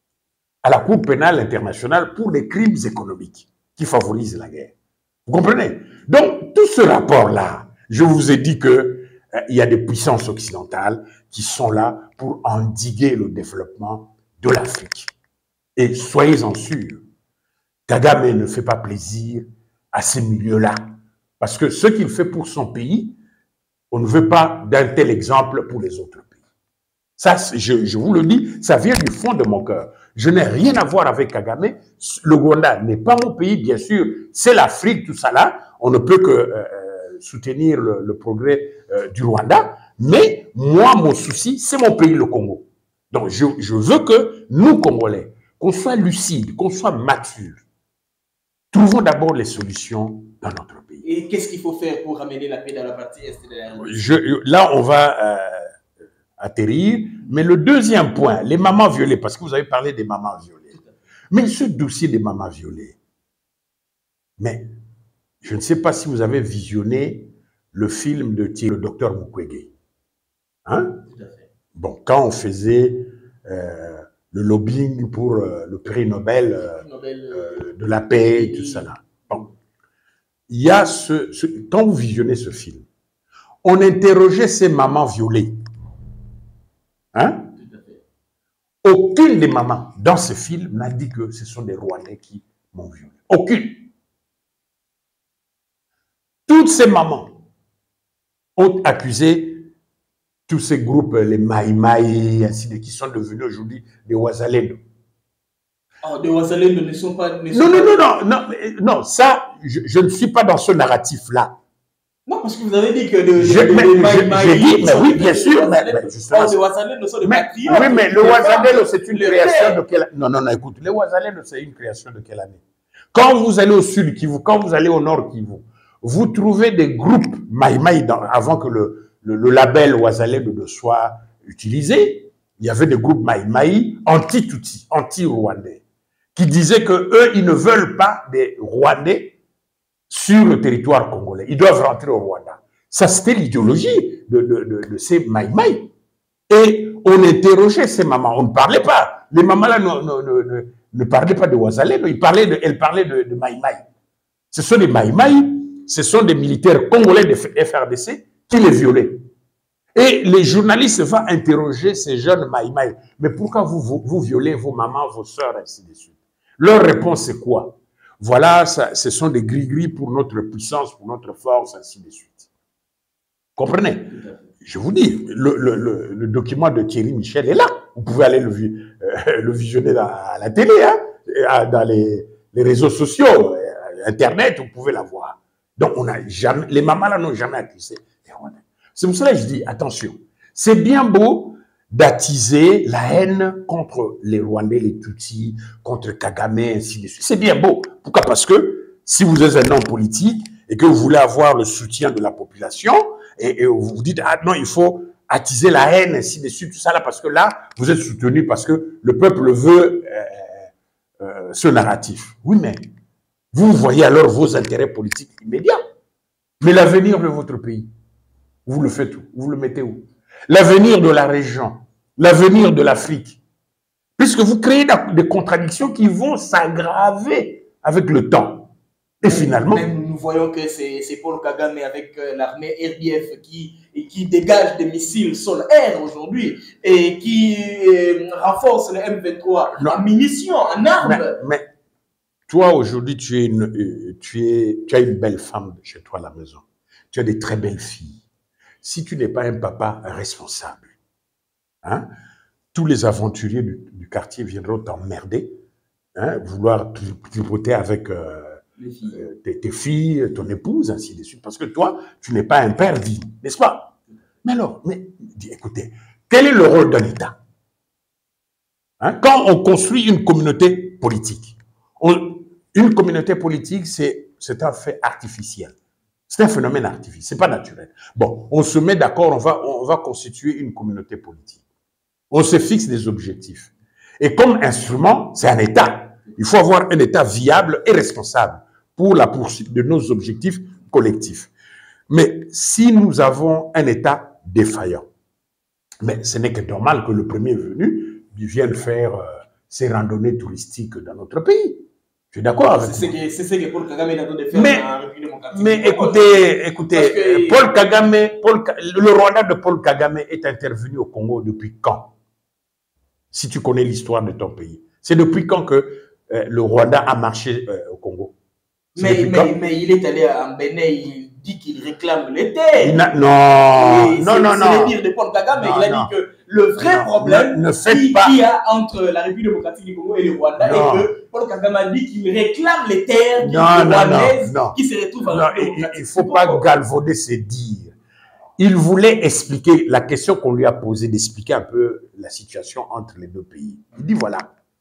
à la Cour pénale internationale pour des crimes économiques qui favorisent la guerre. Vous comprenez? Donc, tout ce rapport-là, je vous ai dit que euh, il y a des puissances occidentales qui sont là pour endiguer le développement de l'Afrique. Et soyez-en sûrs, Kagame ne fait pas plaisir à ces milieux-là. Parce que ce qu'il fait pour son pays, on ne veut pas d'un tel exemple pour les autres pays. Ça, je, je vous le dis, ça vient du fond de mon cœur. Je n'ai rien à voir avec Kagame. Le Rwanda n'est pas mon pays, bien sûr. C'est l'Afrique, tout ça là. On ne peut que euh, soutenir le, le progrès euh, du Rwanda. Mais moi, mon souci, c'est mon pays, le Congo. Donc, je, je veux que nous, Congolais, qu'on soit lucides, qu'on soit matures. Trouvons d'abord les solutions dans notre pays. Et qu'est-ce qu'il faut faire pour ramener la paix dans la partie est de la je, Là, on va euh, atterrir. Mais le deuxième point, les mamans violées, parce que vous avez parlé des mamans violées. Mais ce dossier des mamans violées, mais je ne sais pas si vous avez visionné le film de le docteur Mukwege. Hein? Bon, quand on faisait euh, le lobbying pour euh, le prix Nobel, euh, Nobel euh, de la paix, et tout ça là. Bon. Il y a ce, ce... Quand vous visionnez ce film, on interrogeait ces mamans violées. Hein? Aucune des mamans dans ce film n'a dit que ce sont des Rwandais qui m'ont violé. Aucune. Toutes ces mamans ont accusé tous ces groupes, les Maï Maï, ainsi de qui sont devenus aujourd'hui des Wazalendo. Oh, des Wazalendo ne sont pas... Ne non, sont non, pas... non, non, non, non, ça, je, je ne suis pas dans ce narratif-là. Non, parce que vous avez dit que les Maï Maï... J'ai dit, mais oui, bien sûr, mais... mais justement, oh, les Wazalendo sont des patriotes. Oui, mais le Wazalendo, c'est une création de quelle... Non, non, non, écoute, les Wazalendo, c'est une création de quelle année? Quand vous allez au sud Kivu, quand vous allez au nord Kivu, vous trouvez des groupes Maï Maï, dans, avant que le, le, le label Wazalendo soit utilisé, il y avait des groupes Maï Maï anti-Tutsi, anti-Rwandais, qui disaient que eux, ils ne veulent pas des Rwandais sur le territoire congolais. Ils doivent rentrer au Rwanda. Ça, c'était l'idéologie de, de, de, de ces Maï Maï. Et on interrogeait ces mamans. On ne parlait pas. Les mamans là ne, ne, ne, ne parlaient pas de Wazalendo, ils parlaient de, elles parlaient de, de Maï Maï. Ce sont des Maï Maï. Ce sont des militaires congolais de F R D C qui les violaient. Et les journalistes vont interroger ces jeunes Maï Maï. Mais pourquoi vous, vous, vous violez vos mamans, vos sœurs, ainsi de suite? Leur réponse, c'est quoi? Voilà, ça, ce sont des gris-gris pour notre puissance, pour notre force, ainsi de suite. Comprenez? Je vous dis, le, le, le, le document de Thierry Michel est là. Vous pouvez aller le, euh, le visionner dans, à la télé, hein, dans les, les réseaux sociaux, Internet, vous pouvez la voir. Donc, on a jamais, les mamans là n'ont jamais accusé les Rwandais. C'est pour cela que je dis, attention, c'est bien beau d'attiser la haine contre les Rwandais, les Tutsis, contre Kagame, ainsi de suite. C'est bien beau. Pourquoi? Parce que si vous êtes un homme politique et que vous voulez avoir le soutien de la population, et, et vous vous dites, ah non, il faut attiser la haine, ainsi de suite, tout ça là, parce que là, vous êtes soutenu parce que le peuple veut euh, euh, ce narratif. Oui, mais vous voyez alors vos intérêts politiques immédiats. Mais l'avenir de votre pays, vous le faites où? Vous le mettez où? L'avenir de la région, l'avenir de l'Afrique. Puisque vous créez des contradictions qui vont s'aggraver avec le temps. Et finalement... Même nous voyons que c'est Paul Kagame avec euh, l'armée R D F qui, qui dégage des missiles sol-air aujourd'hui et qui euh, renforce le M vingt-trois non. en munitions, en armes. Mais, mais toi, aujourd'hui, tu, es une, tu, es, tu as une belle femme chez toi à la maison. Tu as des très belles filles. Si tu n'es pas un papa responsable, hein, tous les aventuriers du, du quartier viendront t'emmerder, hein, vouloir tripoter avec euh, filles. Euh, tes, tes filles, ton épouse, ainsi de suite. Parce que toi, tu n'es pas un père digne, n'est-ce pas? Mais alors, mais, écoutez, quel est le rôle d'un État? Hein, quand on construit une communauté politique, on, une communauté politique, c'est un fait artificiel. C'est un phénomène artificiel, c'est pas naturel. Bon, on se met d'accord, on va, on va constituer une communauté politique. On se fixe des objectifs. Et comme instrument, c'est un État. Il faut avoir un État viable et responsable pour la poursuite de nos objectifs collectifs. Mais si nous avons un État défaillant, mais ce n'est que normal que le premier venu vienne faire euh, ses randonnées touristiques dans notre pays. Je suis d'accord avec vous. C'est ce que Paul Kagame est en train de faire mais, dans la République démocratique. Mais écoutez, écoutez, que... Paul Kagame, Paul, le Rwanda de Paul Kagame est intervenu au Congo depuis quand? Si tu connais l'histoire de ton pays. C'est depuis quand que euh, le Rwanda a marché euh, au Congo? Mais, mais, mais il est allé en Bénin, il dit qu'il réclame les terres. Non, non, non, non. C'est le dire de Paul Kagame. Non, il a non. dit que le vrai non, problème ne, ne qu'il pas... y a entre la République démocratique du Congo et le Rwanda non. est que Paul Kagame a dit qu'il réclame les terres non, rwandaises non, non. qui se retrouvent en République démocratique. Il ne faut pas galvauder ses dires. Il voulait expliquer, la question qu'on lui a posée, d'expliquer un peu la situation entre les deux pays. Il dit voilà,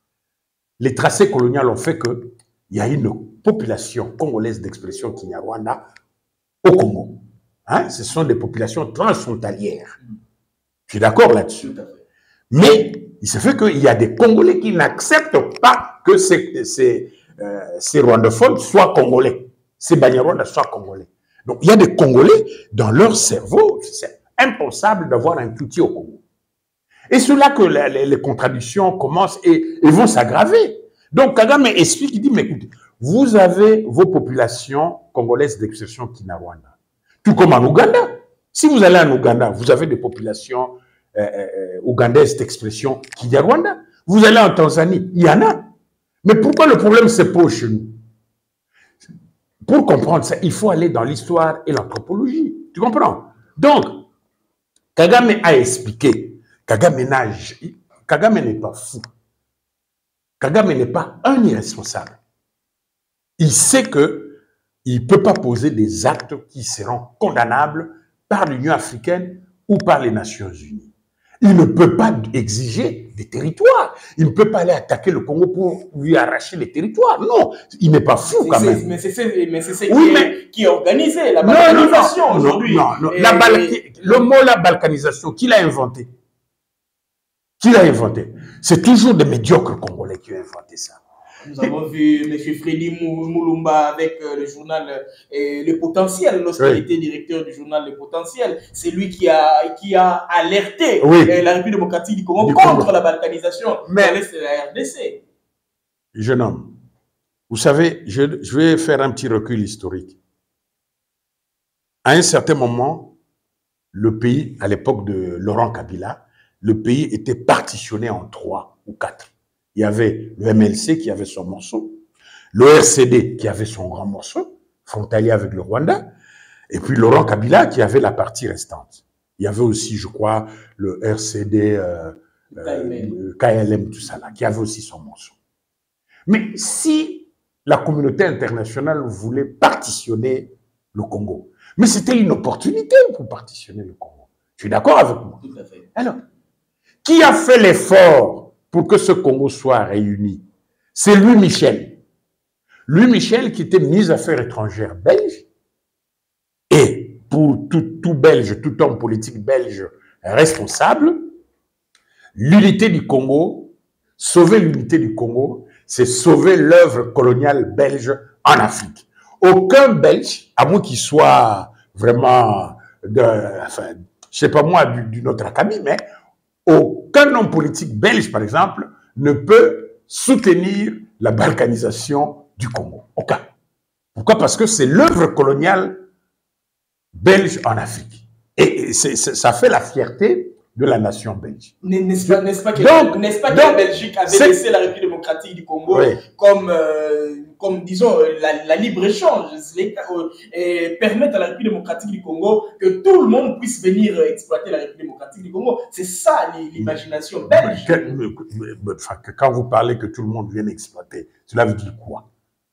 les tracés coloniaux ont fait qu'il y a une population congolaise d'expression Kinyarwanda au Congo. Hein? Ce sont des populations transfrontalières. Je suis d'accord là-dessus. Mais il se fait qu'il y a des Congolais qui n'acceptent pas que ces, ces, euh, ces rwandophones soient congolais, ces Banyarwanda soient congolais. Donc, il y a des Congolais, dans leur cerveau, c'est impensable d'avoir un Tutsi au Congo. Et c'est là que les, les contradictions commencent et, et vont s'aggraver. Donc, Kagame explique, il dit, mais écoutez, vous avez vos populations congolaises d'exception Kinyarwanda. Tout comme en Ouganda. Si vous allez en Ouganda, vous avez des populations euh, euh, ougandaises d'expression Kinyarwanda. Vous allez en Tanzanie, il y en a. Mais pourquoi le problème se pose chez nous? Pour comprendre ça, il faut aller dans l'histoire et l'anthropologie. Tu comprends? Donc, Kagame a expliqué. Kagame nage. Kagame n'est pas fou. Kagame n'est pas un irresponsable. Il sait que il ne peut pas poser des actes qui seront condamnables par l'Union africaine ou par les Nations unies. Il ne peut pas exiger des territoires. Il ne peut pas aller attaquer le Congo pour lui arracher les territoires. Non, il n'est pas fou quand même. Mais c'est ce oui, qui, mais... qui est organisé, la balkanisation aujourd'hui. Non, non, non. Et... La balki... Le mot la balkanisation, qui l'a inventé? Qui l'a inventé? C'est toujours des médiocres Congolais qui ont inventé ça. Nous avons vu M. Freddy Moulumba avec euh, le journal euh, Le Potentiel, lorsqu'il oui. était directeur du journal Le Potentiel. C'est lui qui a, qui a alerté oui. euh, la République démocratique du Congo du contre Congo. La balkanisation mais, dans l'Est de la R D C. Jeune homme, vous savez, je, je vais faire un petit recul historique. À un certain moment, le pays, à l'époque de Laurent Kabila, le pays était partitionné en trois ou quatre. Il y avait le M L C qui avait son morceau, le R C D qui avait son grand morceau, frontalier avec le Rwanda, et puis Laurent Kabila qui avait la partie restante. Il y avait aussi, je crois, le R C D, euh, euh, K L M, tout ça là, qui avait aussi son morceau. Mais si la communauté internationale voulait partitionner le Congo, mais c'était une opportunité pour partitionner le Congo. Tu es d'accord avec moi? Tout à fait. Alors, qui a fait l'effort pour que ce Congo soit réuni? C'est Louis Michel. Louis Michel qui était ministre des Affaires étrangères belge. Et pour tout, tout Belge, tout homme politique belge responsable, l'unité du Congo, sauver l'unité du Congo, c'est sauver l'œuvre coloniale belge en Afrique. Aucun Belge, à moins qu'il soit vraiment, de, enfin, je sais pas moi, d'une autre académie, mais aucun homme politique belge, par exemple, ne peut soutenir la balkanisation du Congo. Aucun. Pourquoi? Parce que c'est l'œuvre coloniale belge en Afrique. Et c'est, c'est, ça fait la fierté de la nation belge. N'est-ce pas, n'est-ce pas que, donc, n'est-ce pas que donc, la Belgique avait laissé la République démocratique du Congo oui. comme, euh, comme, disons, la, la libre-échange et permettre à la République démocratique du Congo que tout le monde puisse venir exploiter la République démocratique du Congo. C'est ça l'imagination belge. Mais, mais, mais, mais, quand vous parlez que tout le monde vienne exploiter, cela veut dire quoi?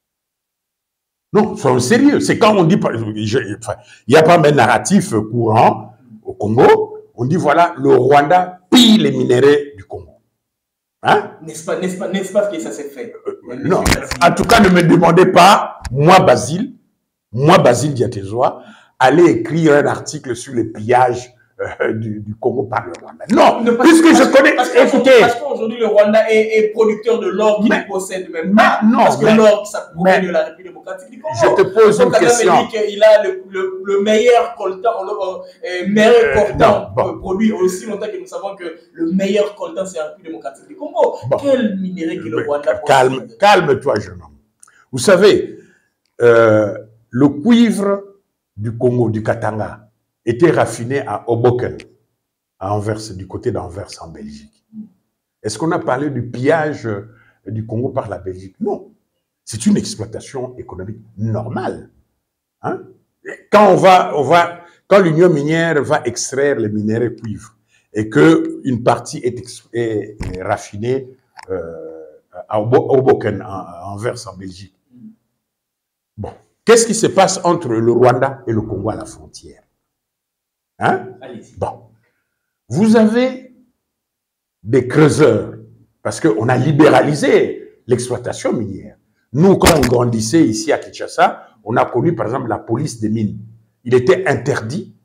Non, soyons sérieux. C'est quand on dit, il n'y a pas un narratif courant au Congo. On dit, voilà, le Rwanda pille les minéraux du Congo. Hein? N'est-ce pas, n'est-ce pas, n'est-ce pas que ça s'est fait? euh, Non, en tout cas, ne me demandez pas, moi, Basile, moi, Basile Diatezoa, aller écrire un article sur les pillages euh, du, du Congo par le Rwanda. Non, ne, puisque parce, je connais... Parce qu'aujourd'hui, le Rwanda est, est producteur de l'or qui ne possède même pas. Non, parce que l'or, ça provient de la République démocratique du Congo. Je te pose Donc, une question. Donc, Kagame dit qu'il a le, le, le meilleur coltan, le meilleur coltan euh, bon. produit aussi longtemps que nous savons que le meilleur coltan, c'est la République démocratique du Congo. Bon. Quel minerai que le Rwanda calme, possède? Calme-toi, jeune homme. Vous savez, euh, le cuivre du Congo, du Katanga, était raffiné à Hoboken, à Anvers, du côté d'Anvers en Belgique. Est-ce qu'on a parlé du pillage du Congo par la Belgique? Non. C'est une exploitation économique normale. Hein? Quand on va, on va, quand l'Union minière va extraire les minéraux cuivre et que une partie est, est, est raffinée euh, à Hoboken, à Anvers en Belgique. Bon, qu'est-ce qui se passe entre le Rwanda et le Congo à la frontière? Hein? Bon, vous avez des creuseurs, parce qu'on a libéralisé l'exploitation minière. Nous, quand on grandissait ici à Kinshasa, on a connu par exemple la police des mines. Il était interdit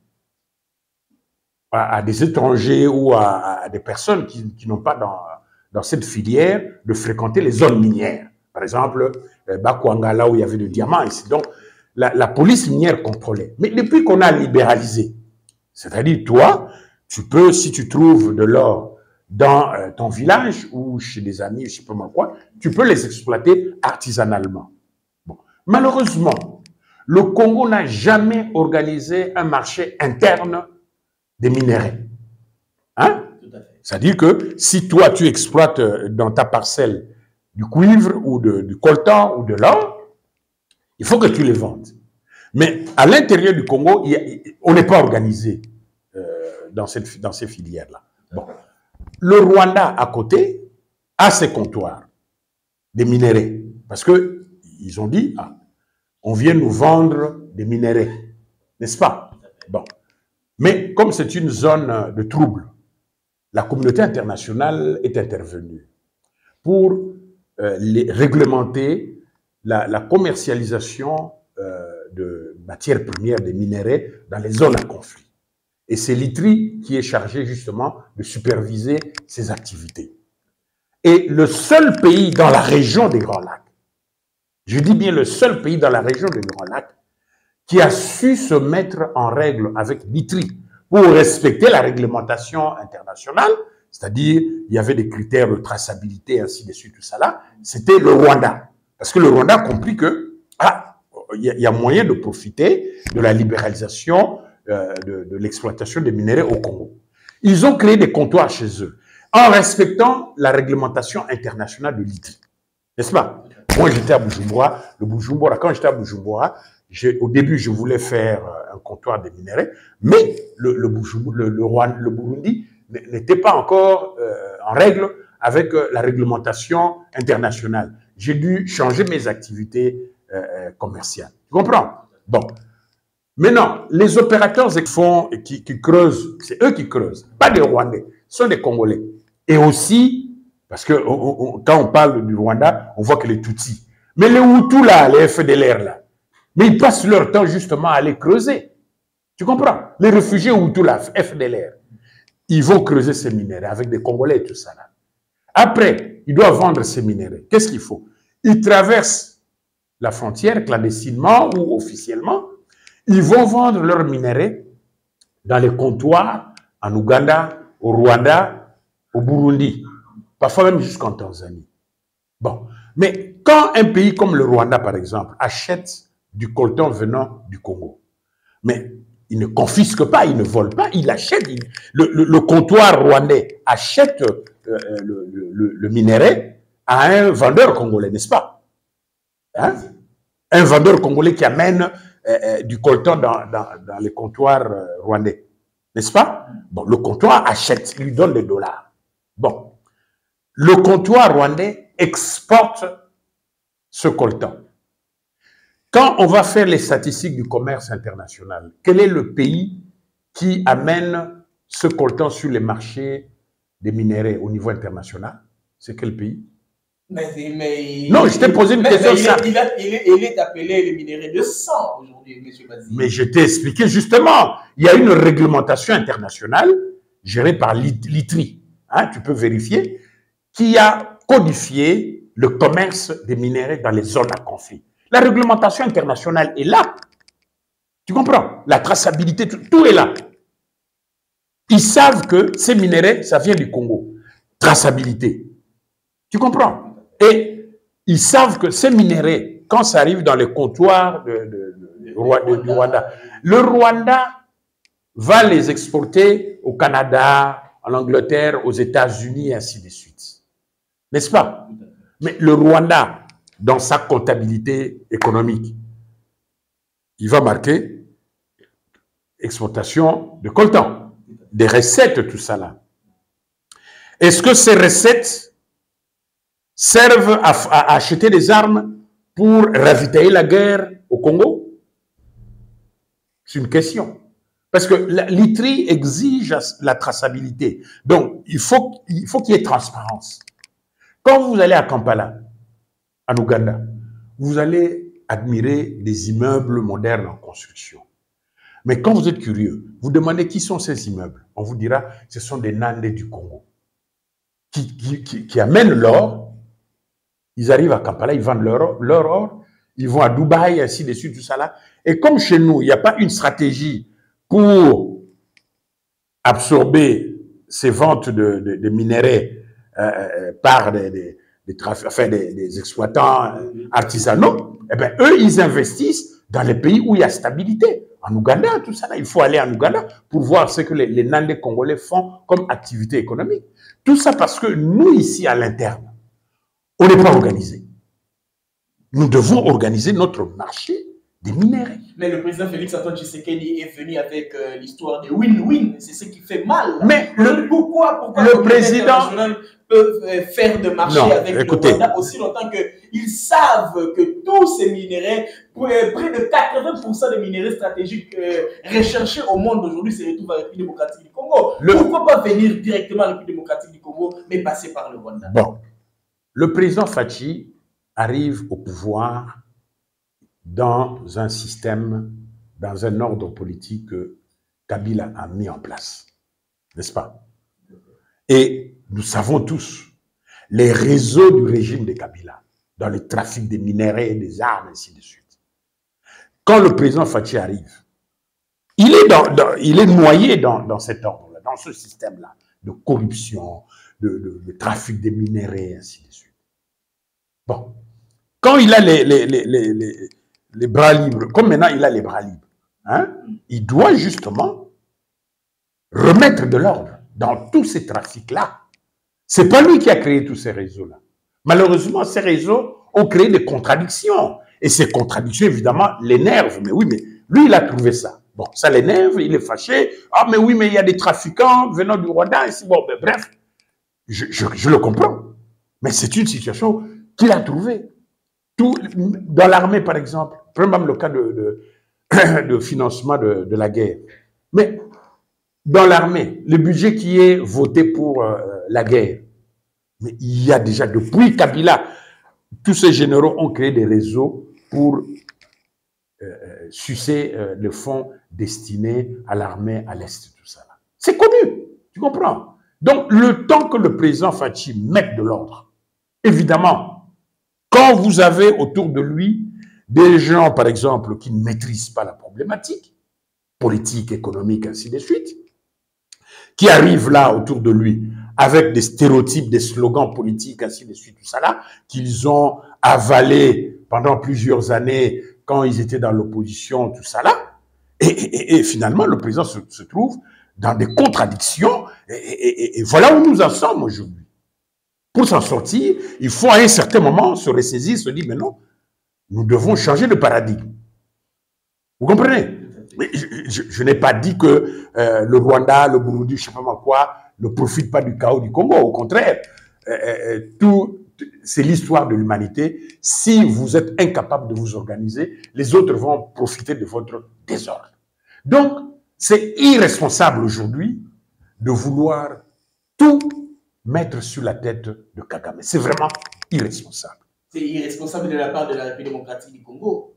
à, à des étrangers ou à, à des personnes qui, qui n'ont pas dans, dans cette filière de fréquenter les zones minières. Par exemple, Bakwanga, là où il y avait des diamants ici. Donc, la, la police minière contrôlait. Mais depuis qu'on a libéralisé, c'est-à-dire toi, tu peux, si tu trouves de l'or dans euh, ton village ou chez des amis, je ne sais pas moi quoi, tu peux les exploiter artisanalement. Bon. Malheureusement, le Congo n'a jamais organisé un marché interne des minerais. Hein? C'est-à-dire que si toi, tu exploites dans ta parcelle du cuivre ou de, du coltan ou de l'or, il faut que tu les vendes. Mais à l'intérieur du Congo, il y a, on n'est pas organisé euh, dans, cette, dans ces filières-là. Bon. Le Rwanda, à côté, a ses comptoirs des minéraux. Parce qu'ils ont dit, ah, on vient nous vendre des minéraux. N'est-ce pas? Bon. Mais comme c'est une zone de trouble, la communauté internationale est intervenue pour euh, les, réglementer la, la commercialisation euh, de matières premières, des minéraux dans les zones à conflit. Et c'est l'I T R I qui est chargé justement de superviser ces activités. Et le seul pays dans la région des Grands Lacs, je dis bien le seul pays dans la région des Grands Lacs, qui a su se mettre en règle avec l'I T R I pour respecter la réglementation internationale, c'est-à-dire il y avait des critères de traçabilité, ainsi de suite, tout ça là, c'était le Rwanda. Parce que le Rwanda a compris que ah, il y, y a moyen de profiter de la libéralisation euh, de, de l'exploitation des minéraux au Congo. Ils ont créé des comptoirs chez eux, en respectant la réglementation internationale de l'I T R I. N'est-ce pas? Moi, j'étais à Bujumbura. Le Bujumbura, quand j'étais à Bujumbura, au début, je voulais faire un comptoir des minéraux, mais le, le, le, le, Rwanda, le Burundi n'était pas encore euh, en règle avec euh, la réglementation internationale. J'ai dû changer mes activités euh, commerciales. Tu comprends? Bon. Maintenant, les opérateurs qui font, qui, qui creusent, c'est eux qui creusent, pas des Rwandais, ce sont des Congolais. Et aussi, parce que on, on, quand on parle du Rwanda, on voit que les Tutsis. Mais les Hutus là, les F D L R là, mais ils passent leur temps justement à aller creuser. Tu comprends? Les réfugiés Hutus là, F D L R, ils vont creuser ces minéraux avec des Congolais et tout ça là. Après, ils doivent vendre ces minéraux. Qu'est-ce qu'il faut? Ils traversent la frontière clandestinement ou officiellement. Ils vont vendre leurs minéraux dans les comptoirs en Ouganda, au Rwanda, au Burundi, parfois même jusqu'en Tanzanie. Bon, mais quand un pays comme le Rwanda, par exemple, achète du coltan venant du Congo, mais il ne confisque pas, il ne vole pas, il achète, il, le, le, le comptoir rwandais achète euh, le, le, le minerai à un vendeur congolais, n'est-ce pas? Hein? Un vendeur congolais qui amène euh, du coltan dans, dans, dans les comptoirs euh, rwandais, n'est-ce pas? Bon, le comptoir achète, il lui donne des dollars. Bon, le comptoir rwandais exporte ce coltan. Quand on va faire les statistiques du commerce international, quel est le pays qui amène ce coltan sur les marchés des minéraux au niveau international? C'est quel pays? Mais, mais, non, je t'ai posé une mais, question. Mais il, est, il, est, il, est, il est appelé les minéraux de sang aujourd'hui, M. Bazzi. Mais je t'ai expliqué justement, il y a une réglementation internationale gérée par l'I T R I, hein, tu peux vérifier, qui a codifié le commerce des minéraux dans les zones à conflit. La réglementation internationale est là. Tu comprends? La traçabilité, tout, tout est là. Ils savent que ces minéraux, ça vient du Congo. Traçabilité. Tu comprends? Et ils savent que ces minéraux, quand ça arrive dans les comptoirs de, de, de, de, de, du Rwanda, le Rwanda va les exporter au Canada, en Angleterre, aux États-Unis, et ainsi de suite. N'est-ce pas? Mais le Rwanda, dans sa comptabilité économique, il va marquer exportation de coltan, des recettes, tout ça là. Est-ce que ces recettes servent à, à acheter des armes pour ravitailler la guerre au Congo? C'est une question. Parce que l'I T R I exige la traçabilité. Donc, il faut il faut qu'il y ait transparence. Quand vous allez à Kampala, en Ouganda, vous allez admirer des immeubles modernes en construction. Mais quand vous êtes curieux, vous demandez qui sont ces immeubles. On vous dira, ce sont des Nandais du Congo qui, qui, qui, qui amènent l'or. Ils arrivent à Kampala, ils vendent leur, leur or, ils vont à Dubaï, ainsi de suite, tout ça là. Et comme chez nous, il n'y a pas une stratégie pour absorber ces ventes de, de, de minerais euh, par des, des, des, enfin, des, des exploitants artisanaux, eh bien, eux, ils investissent dans les pays où il y a stabilité. En Ouganda, tout ça, là, il faut aller en Ouganda pour voir ce que les, les Nandais congolais font comme activité économique. Tout ça parce que nous, ici, à l'interne, on n'est pas organisé. Nous devons organiser notre marché des minéraux. Mais le président Félix Antoine Tshisekedi est venu avec euh, l'histoire des win-win. C'est ce qui fait mal. Mais le, pourquoi, pourquoi le président peuvent faire de marché non, avec écoutez, le Rwanda aussi longtemps qu'ils savent que tous ces minéraux, près de quatre-vingts pour cent des minéraux stratégiques euh, recherchés au monde aujourd'hui se retrouvent à la République démocratique du Congo. Le, pourquoi pas venir directement à la République démocratique du Congo, mais passer par le Rwanda? Bon, le président Fachi arrive au pouvoir dans un système, dans un ordre politique que Kabila a mis en place, n'est-ce pas? Et nous savons tous les réseaux du régime de Kabila, dans le trafic des minéraux, des armes, ainsi de suite. Quand le président Fachi arrive, il est, dans, dans, il est noyé dans, dans cet ordre-là, dans ce système-là, de corruption, de, de, de trafic des minéraux, ainsi de suite. Bon, quand il a les, les, les, les, les, les bras libres, comme maintenant il a les bras libres, hein, il doit justement remettre de l'ordre dans tous ces trafics-là. Ce n'est pas lui qui a créé tous ces réseaux-là. Malheureusement, ces réseaux ont créé des contradictions. Et ces contradictions, évidemment, l'énervent. Mais oui, mais lui, il a trouvé ça. Bon, ça l'énerve, il est fâché. Ah, mais oui, mais il y a des trafiquants venant du Rwanda. Et bon, ben, bref, je, je, je le comprends. Mais c'est une situation qu'il a trouvée. Tout, dans l'armée, par exemple, prenons même le cas de, de, de financement de, de la guerre. Mais dans l'armée, le budget qui est voté pour euh, la guerre, mais il y a déjà, depuis Kabila, tous ces généraux ont créé des réseaux pour euh, sucer euh, le fonds destiné à l'armée à l'Est, tout ça. C'est connu, tu comprends? Donc, le temps que le président Fachi mette de l'ordre, évidemment, quand vous avez autour de lui des gens, par exemple, qui ne maîtrisent pas la problématique politique, économique, ainsi de suite, qui arrivent là autour de lui avec des stéréotypes, des slogans politiques, ainsi de suite, tout ça là, qu'ils ont avalé pendant plusieurs années quand ils étaient dans l'opposition, tout ça là. Et, et, et finalement, le président se, se trouve dans des contradictions. Et, et, et voilà où nous en sommes aujourd'hui. Pour s'en sortir, il faut à un certain moment se ressaisir, se dire, mais non, nous devons changer de paradigme. Vous comprenez? Mais je, je, je n'ai pas dit que euh, le Rwanda, le Burundi, je ne sais pas quoi, ne profitent pas du chaos du Congo. Au contraire, euh, tout, c'est l'histoire de l'humanité. Si vous êtes incapable de vous organiser, les autres vont profiter de votre désordre. Donc, c'est irresponsable aujourd'hui de vouloir tout mettre sur la tête de Kagame. C'est vraiment irresponsable. C'est irresponsable de la part de la République démocratique du Congo.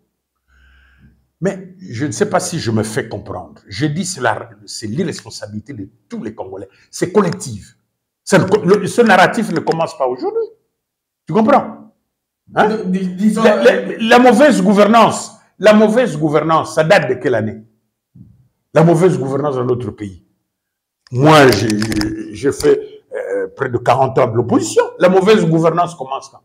Mais je ne sais pas si je me fais comprendre. Je dis que c'est l'irresponsabilité de tous les Congolais. C'est collectif. Ce, le, ce narratif ne commence pas aujourd'hui. Tu comprends? Hein? Disons, la, la, la mauvaise gouvernance, la mauvaise gouvernance, ça date de quelle année? La mauvaise gouvernance dans notre pays. Moi, j'ai fait euh, près de quarante ans de l'opposition. La mauvaise gouvernance commence quand?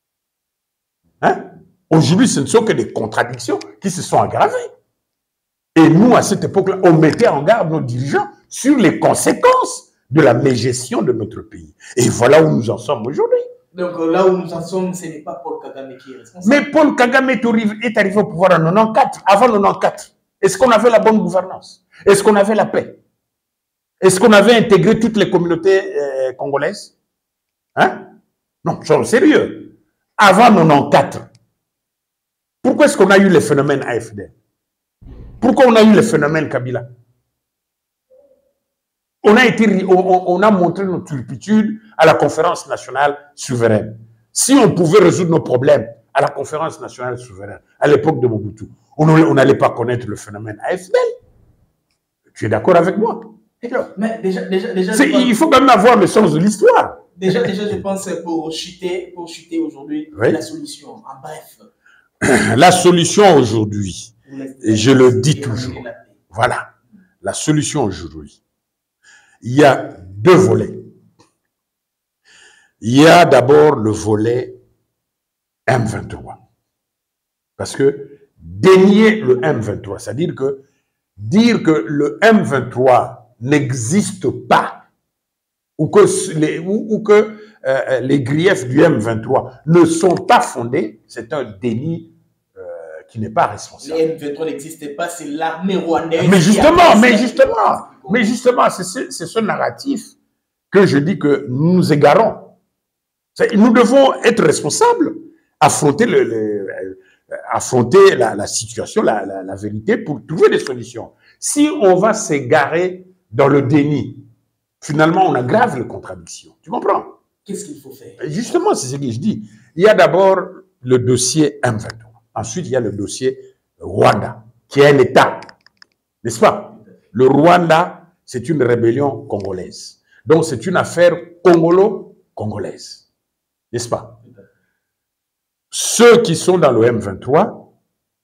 Hein? Aujourd'hui, ce ne sont que des contradictions qui se sont aggravées. Et nous, à cette époque-là, on mettait en garde nos dirigeants sur les conséquences de la mégestion de notre pays. Et voilà où nous en sommes aujourd'hui. Donc là où nous en sommes, ce n'est pas Paul Kagame qui est responsable. Mais Paul Kagame est arrivé, est arrivé au pouvoir en quatre-vingt-quatorze. Avant quatre-vingt-quatorze, est-ce qu'on avait la bonne gouvernance? Est-ce qu'on avait la paix? Est-ce qu'on avait intégré toutes les communautés euh, congolaises? Hein? Non, soyons sérieux. Avant quatre-vingt-quatorze, pourquoi est-ce qu'on a eu les phénomènes A F D? Pourquoi on a eu les phénomènes Kabila? On a, été, on, on a montré notre turpitude à la conférence nationale souveraine. Si on pouvait résoudre nos problèmes à la conférence nationale souveraine, à l'époque de Mobutu, on n'allait pas connaître le phénomène A F D. Tu es d'accord avec moi? Mais déjà, déjà, déjà pense... Il faut quand même avoir le sens de l'histoire. Déjà, déjà, je pense pour chuter, pour chuter aujourd'hui, oui. La solution, en bref. la solution aujourd'hui, et je le dis toujours, voilà, la solution aujourd'hui, il y a deux volets. Il y a d'abord le volet M vingt-trois. Parce que dénier le M vingt-trois, c'est-à-dire que dire que le M vingt-trois n'existe pas, ou que les, ou, ou que, euh, les griefs du M vingt-trois ne sont pas fondés, c'est un déni euh, qui n'est pas responsable. Le M vingt-trois n'existait pas, c'est l'armée rwandaise. Mais justement, mais justement, mais justement, c'est ce, ce narratif que je dis que nous nous égarons. Nous devons être responsables, affronter, le, le, affronter la, la situation, la, la, la vérité pour trouver des solutions. Si on va s'égarer dans le déni, finalement, on aggrave les contradictions. Tu comprends? Qu'est-ce qu'il faut faire? Justement, c'est ce que je dis. Il y a d'abord le dossier M vingt-trois. Ensuite, il y a le dossier Rwanda, qui est un État. N'est-ce pas? Le Rwanda, c'est une rébellion congolaise. Donc, c'est une affaire congolo-congolaise. N'est-ce pas? Ceux qui sont dans le M vingt-trois,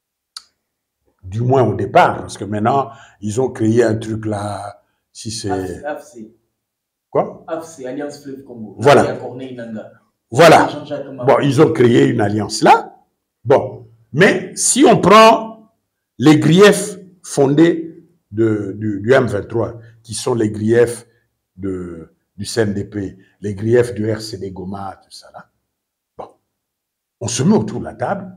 du moins au départ, parce que maintenant, ils ont créé un truc là, si c'est... A F C. Quoi? A F C, Alliance Fleuve Congo. Voilà. Voilà. Bon, ils ont créé une alliance là. Bon. Mais si on prend les griefs fondés de, du, du M vingt-trois, qui sont les griefs de... du C N D P, les griefs du R C D Goma, tout ça là. Bon, on se met autour de la table,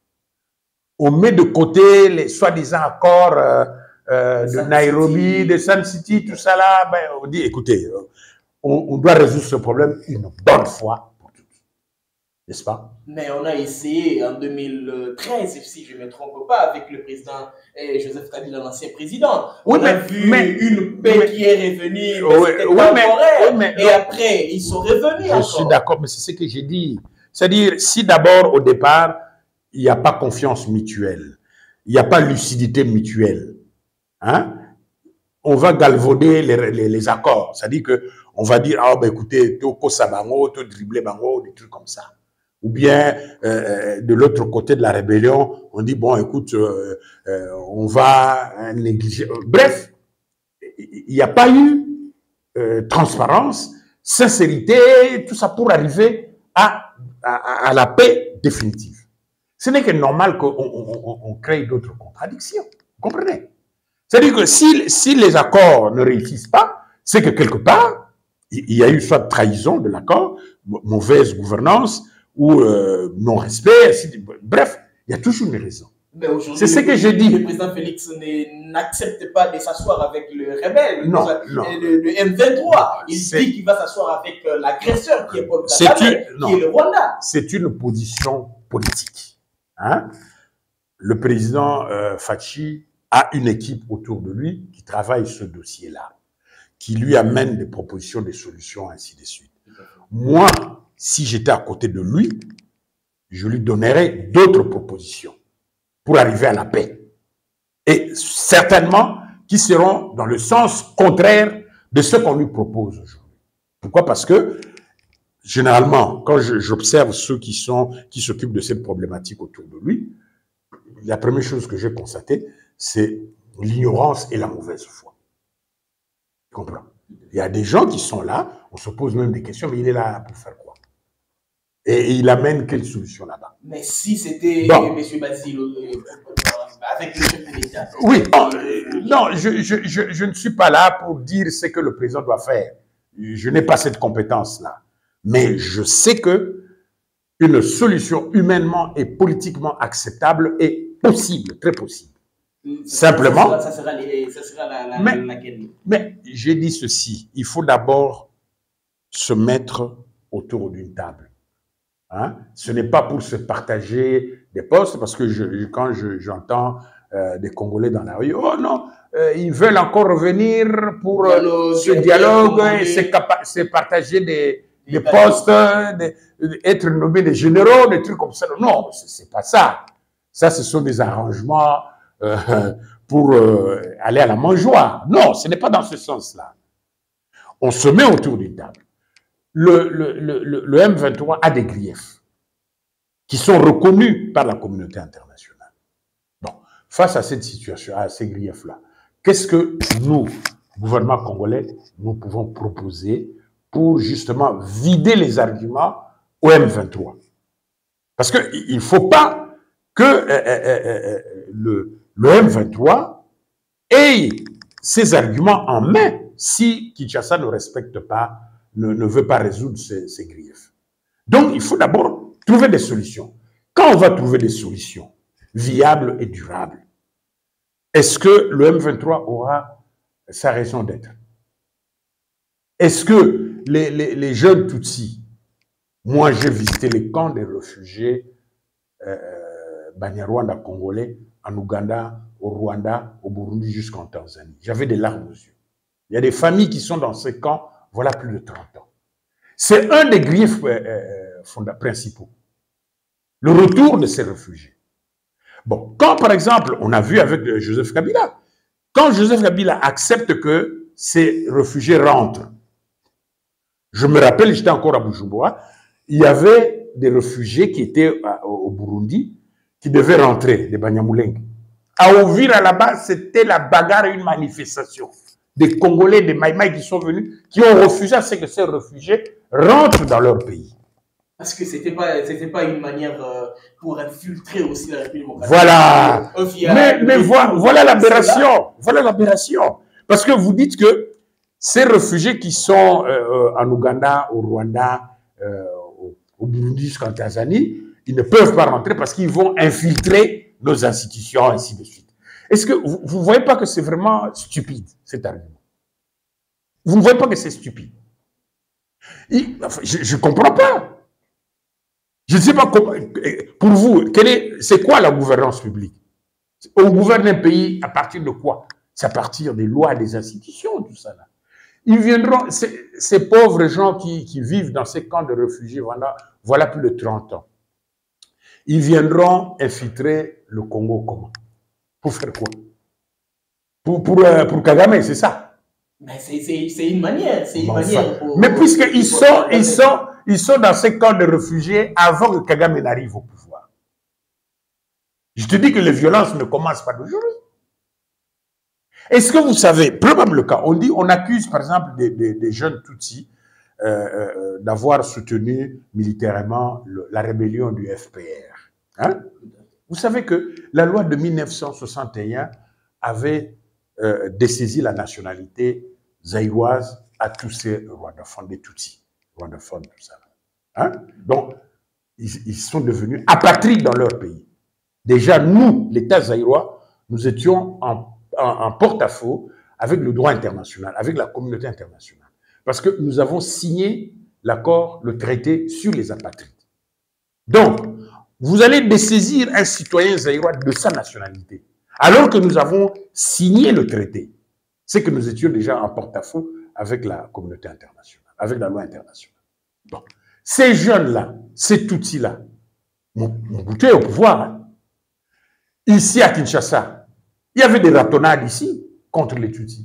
on met de côté les soi-disant accords euh, euh, de Nairobi, City. de Sun City, tout ça là. Ben, on dit, écoutez, on, on doit résoudre ce problème une bonne fois pour toutes, n'est-ce pas? Mais on a essayé en deux mille treize, si je ne me trompe pas, avec le président eh, Joseph Kabila, l'ancien président. Oui, on mais, a vu mais, une paix mais, qui est revenue, oui, c'était oui, temporaire, oui, mais, et non, après, ils sont revenus je encore. suis d'accord, mais c'est ce que j'ai dit. C'est-à-dire, si d'abord, au départ, il n'y a pas confiance mutuelle, il n'y a pas lucidité mutuelle, hein, on va galvauder les, les, les accords. C'est-à-dire qu'on va dire, ah, ben écoutez, toko sabango, to dribbler bango, des trucs comme ça. Ou bien, euh, de l'autre côté de la rébellion, on dit, bon, écoute, euh, euh, on va négliger. Bref, il n'y a pas eu euh, transparence, sincérité, tout ça pour arriver à, à, à la paix définitive. Ce n'est que normal qu'on on, on, on crée d'autres contradictions. Vous comprenez? C'est-à-dire que si, si les accords ne réussissent pas, c'est que quelque part, il y a eu soit trahison de l'accord, mauvaise gouvernance, ou euh, non-respect, bref, il y a toujours une raison. C'est ce que je dis. Le président Félix n'accepte pas de s'asseoir avec le rebelle, non, le, non. le, le M vingt-trois. Il dit qu'il va s'asseoir avec l'agresseur qui est Paul Kagame, qui est le Rwanda. C'est une position politique. Hein? Le président euh, Fachi a une équipe autour de lui qui travaille ce dossier-là, qui lui amène des propositions, des solutions, ainsi de suite. Moi, si j'étais à côté de lui, je lui donnerais d'autres propositions pour arriver à la paix. Et certainement qui seront dans le sens contraire de ce qu'on lui propose aujourd'hui. Pourquoi? Parce que, généralement, quand j'observe ceux qui sont, qui s'occupent de cette problématique autour de lui, la première chose que j'ai constatée, c'est l'ignorance et la mauvaise foi. Tu comprends? Il y a des gens qui sont là, on se pose même des questions, mais il est là pour faire quoi? Et il amène quelle solution là-bas? Mais si c'était bon. M. Basile euh, avec le chef de l'État. Oui, non, non je, je, je, je ne suis pas là pour dire ce que le président doit faire. Je n'ai pas cette compétence-là. Mais je sais que une solution humainement et politiquement acceptable est possible, très possible. Simplement. Ça sera, les, ça sera la, la, mais, laquelle? Mais j'ai dit ceci, il faut d'abord se mettre autour d'une table. Hein? Ce n'est pas pour se partager des postes, parce que je, quand j'entends je, euh, des Congolais dans la rue, oh non, euh, ils veulent encore revenir pour euh, ce dialogue, et se partager des, des postes, des, être nommé des généraux, des trucs comme ça. Non, c'est pas ça. Ça, ce sont des arrangements euh, pour euh, aller à la mangeoire. Non, ce n'est pas dans ce sens-là. On se met autour d'une table. Le, le, le, le M vingt-trois a des griefs. qui sont reconnus par la communauté internationale. Bon, face à cette situation, à ces griefs-là, qu'est-ce que nous, gouvernement congolais, nous pouvons proposer pour justement vider les arguments au M vingt-trois? Parce qu'il ne faut pas que euh, euh, euh, le, le M vingt-trois ait ces arguments en main si Kinshasa ne respecte pas, ne, ne veut pas résoudre ces, ces griefs. Donc, il faut d'abord trouver des solutions. Quand on va trouver des solutions viables et durables, est-ce que le M vingt-trois aura sa raison d'être? Est-ce que les, les, les jeunes Tutsis, moi j'ai visité les camps des réfugiés euh, Banyarwanda congolais, en Ouganda, au Rwanda, au Burundi, jusqu'en Tanzanie. J'avais des larmes aux yeux. Il y a des familles qui sont dans ces camps, voilà plus de trente ans. C'est un des griefs euh, euh, principaux. Le retour de ces réfugiés. Bon, quand par exemple, on a vu avec Joseph Kabila, quand Joseph Kabila accepte que ces réfugiés rentrent, je me rappelle, j'étais encore à Bujumbura, il y avait des réfugiés qui étaient au Burundi, qui devaient rentrer, des Banyamulenge. À Ouvira, là-bas, c'était la bagarre et une manifestation. Des Congolais, des Maïmaï qui sont venus, qui ont refusé à ce que ces réfugiés rentrent dans leur pays. Parce que ce n'était pas, c'était pas une manière euh, pour infiltrer aussi la République démocratique. Voilà. Euh, mais mais voilà, voilà l'aberration. Voilà l'aberration. Parce que vous dites que ces réfugiés qui sont euh, en Ouganda, au Rwanda, euh, au, au Burundi, jusqu'en Tanzanie, ils ne peuvent pas rentrer parce qu'ils vont infiltrer nos institutions, ainsi de suite. Est-ce que vous ne voyez pas que c'est vraiment stupide, cet argument? Vous ne voyez pas que c'est stupide? Et, enfin, je ne comprends pas. Je ne sais pas comment, pour vous, c'est quoi la gouvernance publique? On gouverne un pays à partir de quoi? C'est à partir des lois, des institutions, tout ça là. Ils viendront, ces, ces pauvres gens qui, qui vivent dans ces camps de réfugiés, voilà, voilà plus de trente ans. Ils viendront infiltrer le Congo comment? Pour faire quoi? Pour, pour, euh, pour Kagame, c'est ça? C'est une manière, c'est une bon, manière. Pour, mais puisqu'ils sont, ils sont, ils sont dans ces camps de réfugiés avant que Kagame n'arrive au pouvoir. Je te dis que les violences ne commencent pas d'aujourd'hui. Est-ce que vous savez, probablement le cas, on dit, on accuse par exemple des, des, des jeunes Tutsis euh, euh, d'avoir soutenu militairement le, la rébellion du F P R. Hein? Vous savez que la loi de mille neuf cent soixante et un avait euh, dessaisi la nationalité zaïroise à tous ces rwandophones, des Tutsis, rwandophones, tout ça. Hein? Donc, ils, ils sont devenus apatrides dans leur pays. Déjà, nous, l'État zaïrois, nous étions en, en, en porte-à-faux avec le droit international, avec la communauté internationale. Parce que nous avons signé l'accord, le traité sur les apatrides. Donc, vous allez dessaisir un citoyen zaïrois de sa nationalité, alors que nous avons signé le traité. C'est que nous étions déjà en porte-à-faux avec la communauté internationale, avec la loi internationale. Bon. Ces jeunes-là, ces Tutsis-là, m'ont goûté au pouvoir. Hein. Ici à Kinshasa, il y avait des ratonnades ici contre les Tutsis.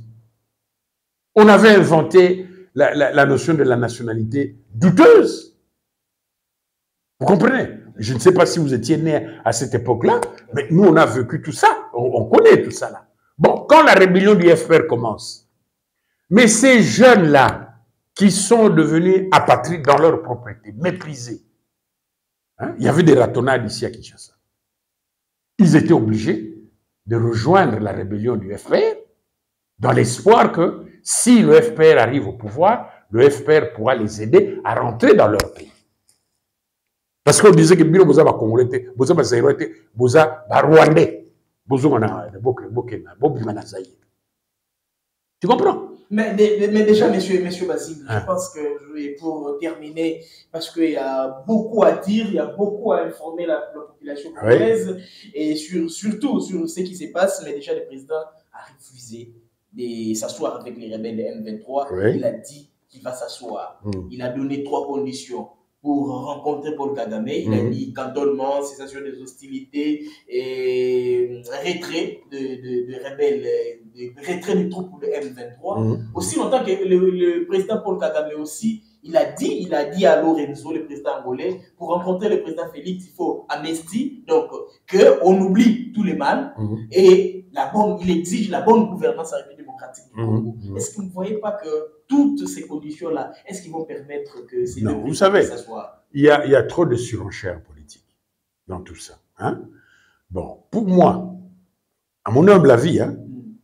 On avait inventé la, la, la notion de la nationalité douteuse. Vous comprenez? Je ne sais pas si vous étiez né à cette époque-là, mais nous, on a vécu tout ça. On, on connaît tout ça là. Bon, quand la rébellion du F P R commence, mais ces jeunes-là qui sont devenus apatrides dans leur propriété, méprisés, hein, il y avait des ratonnades ici à Kinshasa. Ils étaient obligés de rejoindre la rébellion du F P R dans l'espoir que si le F P R arrive au pouvoir, le F P R pourra les aider à rentrer dans leur pays. Parce qu'on disait que Bino Boza va Congolais, Boza va Zaïrois, Boza va Rwandais, Boza va Tu comprends? Mais, mais déjà, monsieur, monsieur Basile, hein? Je pense que pour terminer, parce qu'il y a beaucoup à dire, il y a beaucoup à informer la, la population congolaise, oui. Et sur, surtout sur ce qui se passe, mais déjà le président a refusé de s'asseoir avec les rebelles de M vingt-trois. Oui. Il a dit qu'il va s'asseoir. Mm. Il a donné trois conditions pour rencontrer Paul Kagame. Il mmh. a dit cantonnement, cessation des hostilités et retrait de, de, de rebelles, de retrait des troupes de M vingt-trois. Mmh. Aussi longtemps que le, le président Paul Kagame aussi, Il a dit, il a dit à Lorenzo, le président angolais, pour rencontrer le président Félix, il faut amnistie, donc qu'on oublie tous les mal, mm-hmm. et la bonne, il exige la bonne gouvernance en République démocratique du Congo. Mm-hmm. Est-ce que vous ne voyez pas que toutes ces conditions-là, est-ce qu'ils vont permettre que ces non, vous savez, ça soit... il y a, il y a trop de surenchère politique dans tout ça. Hein? Bon, pour moi, à mon humble avis, hein,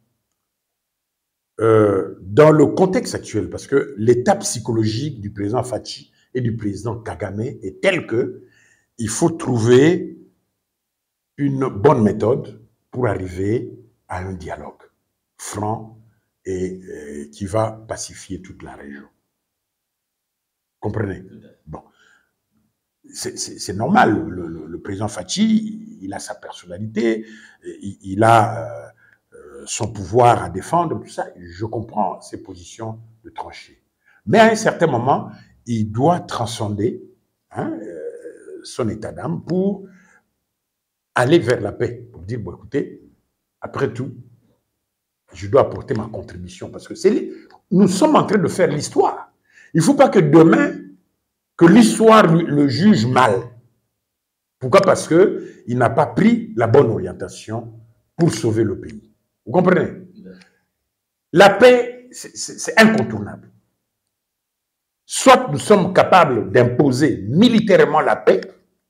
euh, dans le contexte actuel, parce que l'état psychologique du président Fachi et du président Kagame est tel que il faut trouver une bonne méthode pour arriver à un dialogue franc et euh, qui va pacifier toute la région. Comprenez? Bon. C'est normal, le, le, le président Fachi, il a sa personnalité, il, il a euh, son pouvoir à défendre, tout ça. Je comprends ses positions de trancher. Mais à un certain moment, il doit transcender hein, euh, son état d'âme pour aller vers la paix, pour dire, bon, écoutez, après tout, je dois apporter ma contribution, parce que c'est nous sommes en train de faire l'histoire. Il ne faut pas que demain, que l'histoire le juge mal. Pourquoi? Parce qu'il n'a pas pris la bonne orientation pour sauver le pays. Vous comprenez? La paix, c'est incontournable. Soit nous sommes capables d'imposer militairement la paix,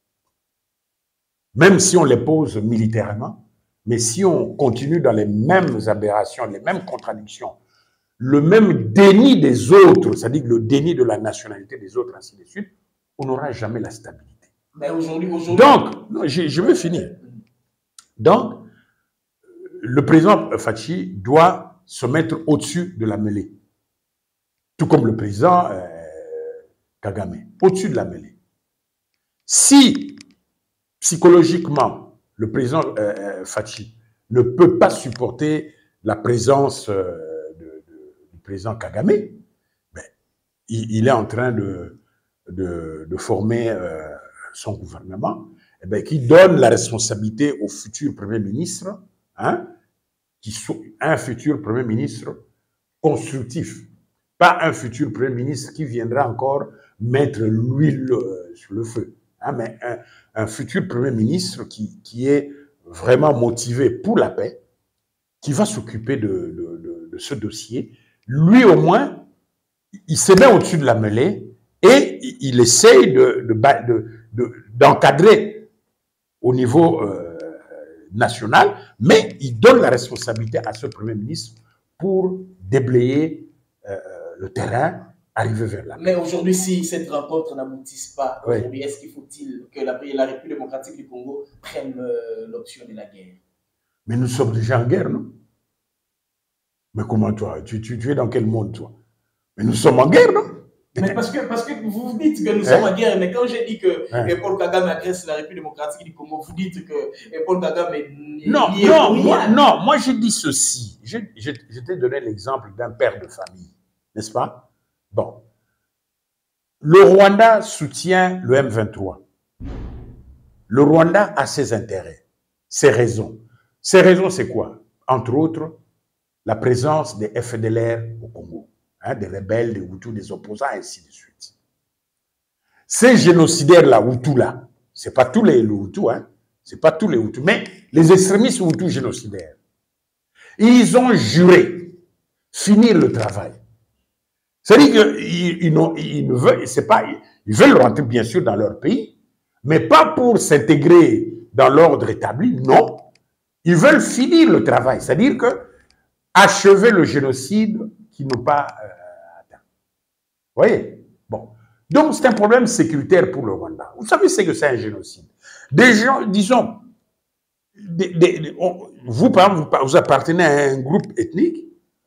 même si on l'impose militairement, mais si on continue dans les mêmes aberrations, les mêmes contradictions, le même déni des autres, c'est-à-dire le déni de la nationalité des autres, ainsi de suite, on n'aura jamais la stabilité. Mais aujourd'hui, aujourd'hui... Donc, non, je, je veux finir. Donc, le président Fachi doit se mettre au-dessus de la mêlée. Tout comme le président euh, Kagame, au-dessus de la mêlée. Si, psychologiquement, le président euh, Fachi ne peut pas supporter la présence... Euh, président Kagame, ben, il, il est en train de, de, de former euh, son gouvernement, eh ben, qui donne la responsabilité au futur Premier ministre, hein, qui soit un futur Premier ministre constructif, pas un futur Premier ministre qui viendra encore mettre l'huile euh, sur le feu, hein, mais un, un futur Premier ministre qui, qui est vraiment motivé pour la paix, qui va s'occuper de, de, de, de ce dossier. Lui, au moins, il se met au-dessus de la mêlée et il essaye de, de, de, de, d'encadrer au niveau euh, national, mais il donne la responsabilité à ce Premier ministre pour déblayer euh, le terrain, arriver vers la paix. Mais aujourd'hui, si cette rencontre n'aboutisse pas, oui. Est-ce qu'il faut-il que la, la République démocratique du Congo prenne euh, l'option de la guerre? Mais nous sommes déjà en guerre, non? Mais comment toi? Tu, tu, tu es dans quel monde, toi? Mais nous sommes en guerre, non? Mais parce que, parce que vous dites que nous sommes hein? en guerre, mais quand j'ai dit que hein? Paul Kagame agresse la République démocratique du Congo, vous dites que Paul Kagame est... Non, non, moi, non, moi j'ai dit ceci. Je, je, je t'ai donné l'exemple d'un père de famille, n'est-ce pas? Bon. Le Rwanda soutient le M vingt-trois. Le Rwanda a ses intérêts, ses raisons. Ses raisons, c'est quoi? Entre autres, la présence des F D L R au Congo, hein, des rebelles, des Hutus, des opposants, et ainsi de suite. Ces génocidaires-là, Hutus-là, ce n'est pas tous les Hutus, hein, ce n'est pas tous les Hutus, mais les extrémistes Hutus génocidaires, ils ont juré finir le travail. C'est-à-dire qu'ils ils, ils ne veulent, c'est pas, ils veulent rentrer bien sûr dans leur pays, mais pas pour s'intégrer dans l'ordre établi, non. Ils veulent finir le travail, c'est-à-dire que achever le génocide qui n'ont pas euh, atteint. Vous voyez? Bon. Donc, c'est un problème sécuritaire pour le Rwanda. Vous savez ce que c'est un génocide? Des gens, disons, des, des, on, vous, par exemple, vous, vous appartenez à un groupe ethnique,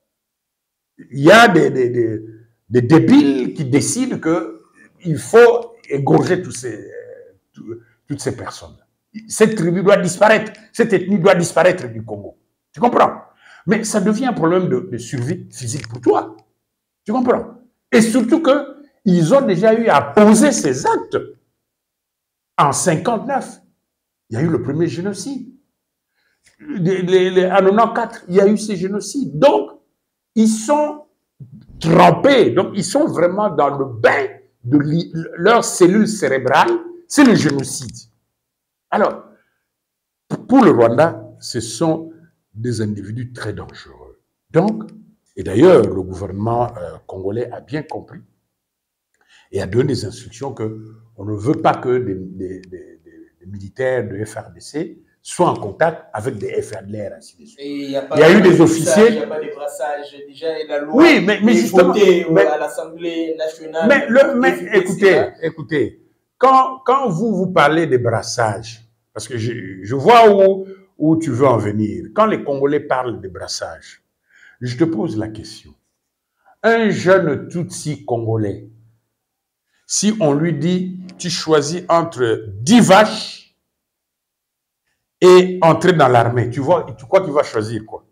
il y a des, des, des, des débiles qui décident qu'il faut égorger tous ces, tout, toutes ces personnes. Cette tribu doit disparaître, cette ethnie doit disparaître du Congo. Tu comprends? Mais ça devient un problème de, de survie physique pour toi. Tu comprends? Et surtout qu'ils ont déjà eu à poser ces actes. En cinquante-neuf, il y a eu le premier génocide. Les, les, les, en quatre-vingt-quatorze, il y a eu ces génocides. Donc, ils sont trempés. Donc, ils sont vraiment dans le bain de leurs cellules cérébrales. C'est le génocide. Alors, pour le Rwanda, ce sont des individus très dangereux. Donc, et d'ailleurs, le gouvernement euh, congolais a bien compris et a donné des instructions qu'on ne veut pas que des, des, des, des militaires de F R D C soient en contact avec des F R D L R, ainsi de suite. Il y a, il y a eu des officiers. Il n'y a pas de brassage. Déjà, et la loi oui, mais, mais justement. Votée mais, à l'Assemblée nationale. Mais, le, mais écoutez, écoutez, quand, quand vous vous parlez des brassages, parce que je, je vois où, où tu veux en venir, quand les Congolais parlent des brassages, je te pose la question. Un jeune Tutsi congolais, si on lui dit, tu choisis entre dix vaches et entrer dans l'armée, tu vois, tu crois qu'il va choisir quoi?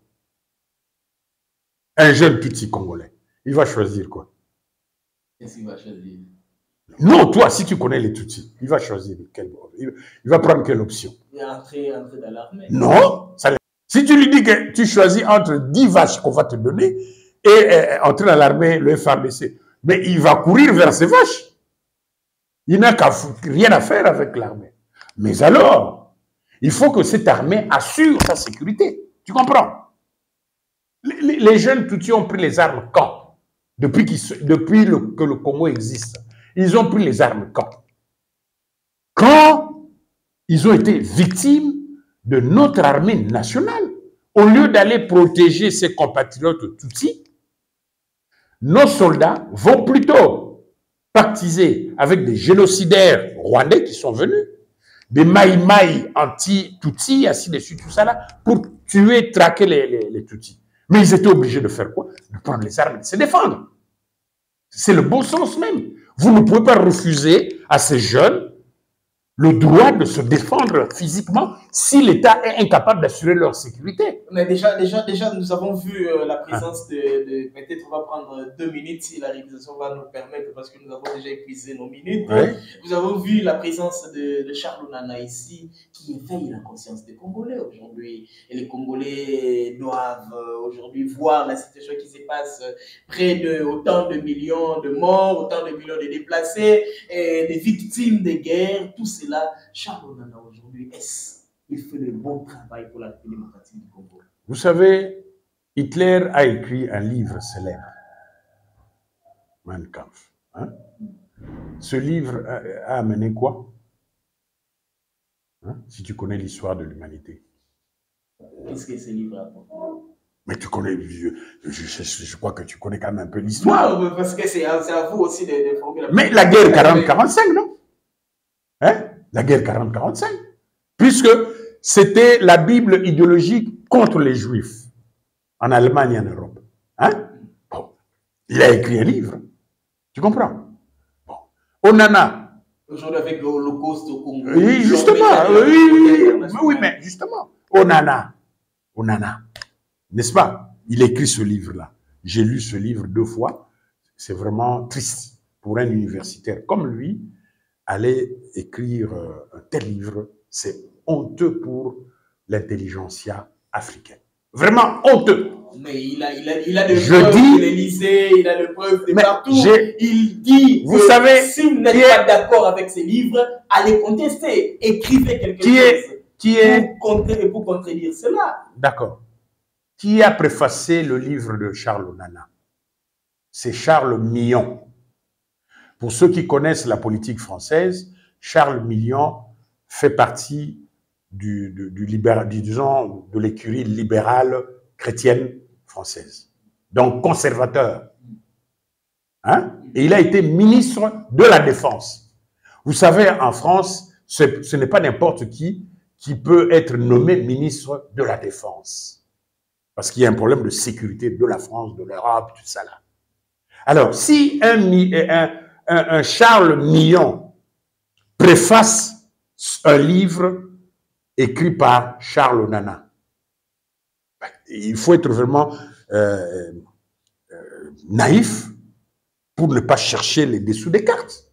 Un jeune Tutsi congolais, il va choisir quoi? Qu'est-ce qu'il va choisir? Non, toi, si tu connais les Tutsis, il va choisir quelle, il va prendre quelle option? Il va entrer, entrer dans l'armée. Non, ça, si tu lui dis que tu choisis entre dix vaches qu'on va te donner et euh, entrer dans l'armée, le F A R D C, mais il va courir vers ces vaches. Il n'a qu'à rien à faire avec l'armée. Mais alors, il faut que cette armée assure sa sécurité. Tu comprends? Les, les, les jeunes Tutsis ont pris les armes quand? Depuis, qu'ils, depuis le, que le Congo existe. Ils ont pris les armes quand? Quand ils ont été victimes de notre armée nationale. Au lieu d'aller protéger ses compatriotes Tutsis, nos soldats vont plutôt pactiser avec des génocidaires rwandais qui sont venus, des maïmaï anti-Tutsis, ainsi de suite, tout ça là, pour tuer, traquer les, les, les Tutsis. Mais ils étaient obligés de faire quoi? De prendre les armes et de se défendre. C'est le bon sens même. Vous ne pouvez pas refuser à ces jeunes le droit de se défendre physiquement si l'État est incapable d'assurer leur sécurité. Mais déjà, déjà, déjà nous avons vu euh, la présence de, de... Peut-être on va prendre deux minutes si la réalisation va nous permettre, parce que nous avons déjà épuisé nos minutes. Oui. Nous avons vu la présence de, de Charles Nana ici, qui éveille la conscience des Congolais aujourd'hui. Et les Congolais doivent euh, aujourd'hui voir la situation qui se passe. Près de autant de millions de morts, autant de millions de déplacés, et des victimes de guerre, tout cela. Charles Nana aujourd'hui, est-ce qu'il fait le bon travail pour la République démocratique du Congo? Vous savez, Hitler a écrit un livre célèbre, Mein Kampf. Hein? Ce livre a, a amené quoi? Hein? Si tu connais l'histoire de l'humanité. Qu'est-ce que ce livre apporte? Mais tu connais, je, je, je, je crois que tu connais quand même un peu l'histoire. Non, parce que c'est à, à vous aussi de, de former la... Mais la guerre quarante quarante-cinq, non? Hein? La guerre quarante quarante-cinq. Puisque c'était la Bible idéologique contre les Juifs en Allemagne et en Europe. Hein? Bon. Il a écrit un livre. Tu comprends? Bon. Onana. Aujourd'hui avec l'Holocauste au Congo. Oui, justement. Oui, oui, oui, mais justement. Onana. Onana. N'est-ce pas? Il écrit ce livre-là. J'ai lu ce livre deux fois. C'est vraiment triste pour un universitaire comme lui. Aller écrire un tel livre, c'est honteux pour l'intelligentsia africaine. Vraiment honteux. Mais il a, il a, il a des je preuves dis, de l'Élysée, il a des preuves de partout. Il dit vous que savez, si vous n'êtes pas d'accord avec ces livres, allez contester, écrivez quelque qui chose est, qui est, pour, contre, pour contredire cela. D'accord. Qui a préfacé le livre de Charles Nana? C'est Charles Millon. Pour ceux qui connaissent la politique française, Charles Millon fait partie du, du, du libéral, disons, de l'écurie libérale chrétienne française. Donc conservateur. Hein? Et il a été ministre de la Défense. Vous savez, en France, ce, ce n'est pas n'importe qui qui peut être nommé ministre de la Défense. Parce qu'il y a un problème de sécurité de la France, de l'Europe, tout ça là. Alors, si un, un Un, un Charles Millon préface un livre écrit par Charles Nana. Il faut être vraiment euh, euh, naïf pour ne pas chercher les dessous des cartes.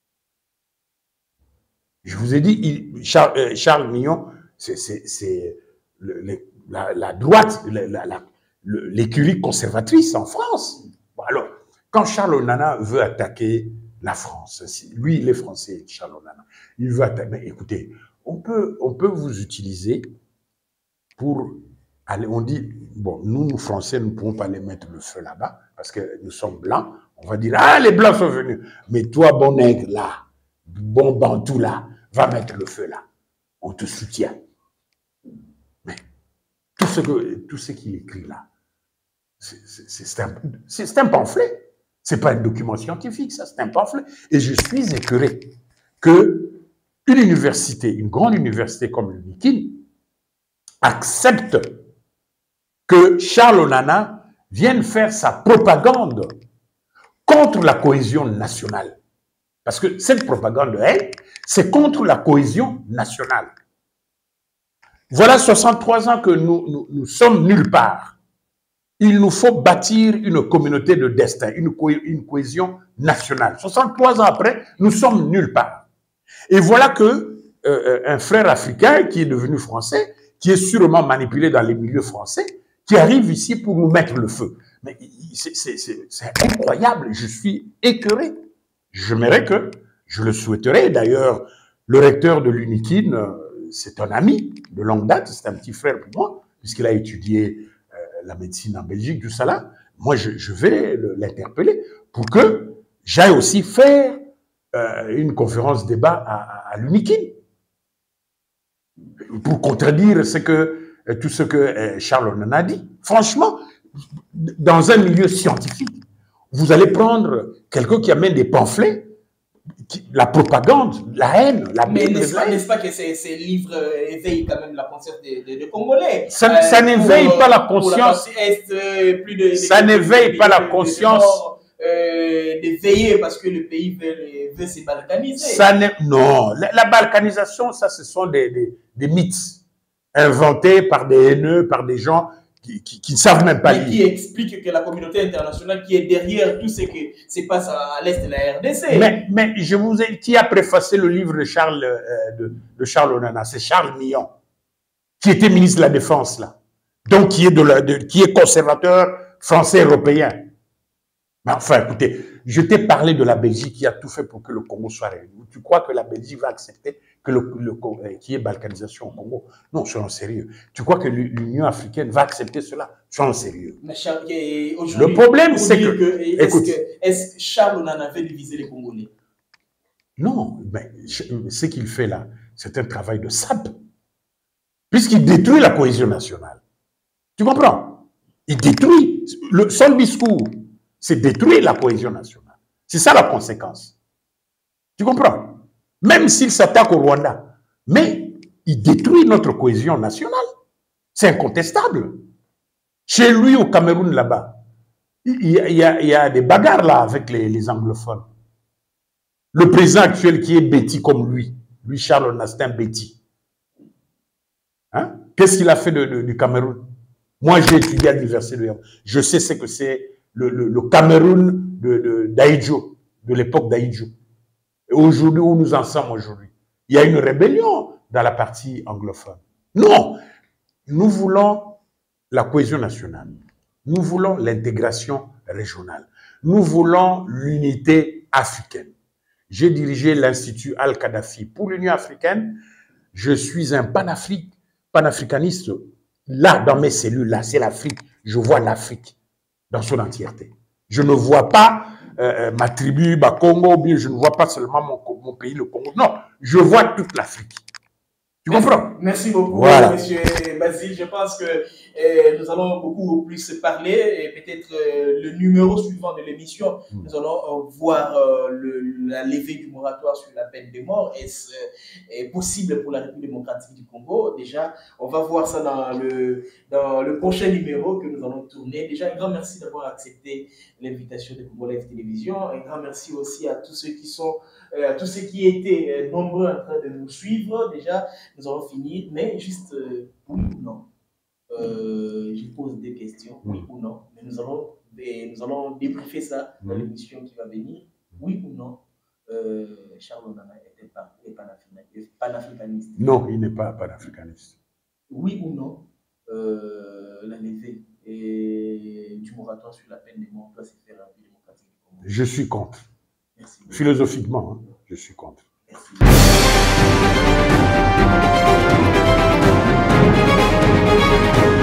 Je vous ai dit, il, Charles, euh, Charles Millon, c'est la, la droite, l'écurie conservatrice en France. Bon, alors, Quand Charles Onana veut attaquer la France, lui, il est français, Charles Onana, il veut attaquer. Mais écoutez, on peut, on peut vous utiliser pour aller. On dit, bon, nous, nous, Français, nous ne pouvons pas aller mettre le feu là-bas parce que nous sommes blancs. On va dire, ah, les blancs sont venus. Mais toi, bon nègre, là, bon bantou, là, va mettre le feu là. On te soutient. Mais tout ce, que, tout ce qui est écrit là, c'est un, un pamphlet. Ce n'est pas un document scientifique, ça, c'est un pamphlet. Et je suis écœuré que une université, une grande université comme l'UNIKIN, accepte que Charles Onana vienne faire sa propagande contre la cohésion nationale. Parce que cette propagande, elle, c'est contre la cohésion nationale. Voilà soixante-trois ans que nous, nous, nous sommes nulle part. Il nous faut bâtir une communauté de destin, une, co une cohésion nationale. soixante-trois ans après, nous sommes nulle part. Et voilà que euh, un frère africain qui est devenu français, qui est sûrement manipulé dans les milieux français, qui arrive ici pour nous mettre le feu. Mais c'est incroyable, je suis écœuré. J'aimerais que, je le souhaiterais, d'ailleurs, le recteur de l'UNIKIN, c'est un ami de longue date, c'est un petit frère pour moi, puisqu'il a étudié euh, la médecine en Belgique, tout ça là. Moi, je, je vais l'interpeller pour que j'aille aussi faire euh, une conférence débat à, à, à l'UNIKIN pour contredire ce que, tout ce que euh, Charles Onana a dit. Franchement, dans un milieu scientifique, vous allez prendre quelqu'un qui amène des pamphlets, qui, la propagande, la haine, la Mais n'est-ce pas, n'est-ce pas que ces, ces livres euh, éveillent quand même la conscience des, des, des Congolais? Ça, euh, ça n'éveille pas la conscience. Est, euh, plus de, ça n'éveille pas la conscience. Euh, de veiller parce que le pays veut, veut se balkaniser. Ça non, la, la balkanisation, ça, ce sont des, des, des mythes inventés par des haineux, par des gens qui, qui, qui ne savent même pas lire. Mais qui explique que la communauté internationale qui est derrière tout ce qui se passe à, à l'est de la R D C. Mais, mais je vous ai, qui a préfacé le livre de Charles, euh, de, de Charles Onana? C'est Charles Millon, qui était ministre de la Défense, là. Donc, qui est, de la, de, qui est conservateur français-européen. Mais enfin, écoutez, je t'ai parlé de la Belgique qui a tout fait pour que le Congo soit réuni. Tu crois que la Belgique va accepter que le, le, qu'il y ait balkanisation au Congo? Non, soyons sérieux. Tu crois que l'Union africaine va accepter cela? Soyons sérieux. Mais Charles, le problème, c'est que... que Est-ce est que Charles Onana avait divisé les Congolais? Non, mais ce qu'il fait là, c'est un travail de sape. Puisqu'il détruit la cohésion nationale. Tu comprends? Il détruit. Le, son discours, c'est détruire la cohésion nationale. C'est ça la conséquence. Tu comprends? Même s'il s'attaque au Rwanda, mais il détruit notre cohésion nationale. C'est incontestable. Chez lui, au Cameroun, là-bas, il y, y, y a des bagarres là avec les, les anglophones. Le président actuel qui est bêtis comme lui, lui Charles Onana, c'est un bêtis. Hein? Qu'est-ce qu'il a fait de, de, du Cameroun? Moi, j'ai étudié à l'université de Yamou. Je sais ce que c'est le, le, le Cameroun d'Aïdjo, de, de l'époque d'Aïdjo. Et aujourd'hui, où nous en sommes aujourd'hui? Il y a une rébellion dans la partie anglophone. Non, nous voulons la cohésion nationale. Nous voulons l'intégration régionale. Nous voulons l'unité africaine. J'ai dirigé l'Institut Al-Kadhafi pour l'Union africaine. Je suis un panafrique, panafricaniste. Là, dans mes cellules, là, c'est l'Afrique. Je vois l'Afrique dans son entièreté. Je ne vois pas euh, ma tribu, ma Congo, bien, je ne vois pas seulement mon, mon pays, le Congo. Non, je vois toute l'Afrique. Tu merci, comprends? Merci beaucoup, voilà. Monsieur Basile. Je pense que euh, nous allons beaucoup plus parler et peut-être euh, le numéro suivant de l'émission, mmh. nous allons euh, voir euh, le, la levée du moratoire sur la peine de mort. Est-ce euh, possible pour la République démocratique du Congo? Déjà, on va voir ça dans le, dans le prochain numéro que nous allons tourner. Déjà, un grand merci d'avoir accepté l'invitation de Congo Live Télévision. Un grand merci aussi à tous ceux qui sont, euh, à tous ceux qui étaient euh, nombreux en train de nous suivre. Déjà, nous allons finir, mais juste euh, oui ou non. Euh, je pose des questions, oui ou non. Mais nous allons, et nous allons débriefer ça dans l'émission qui va venir. Oui ou non, euh, Charles Onana était pas panafricaniste? Non, il n'est pas panafricaniste. Oui ou non, euh, la levée et du moratoire sur la peine de mort doit se faire en République démocratique? Je suis contre. Merci. Philosophiquement, hein, je suis contre. Merci.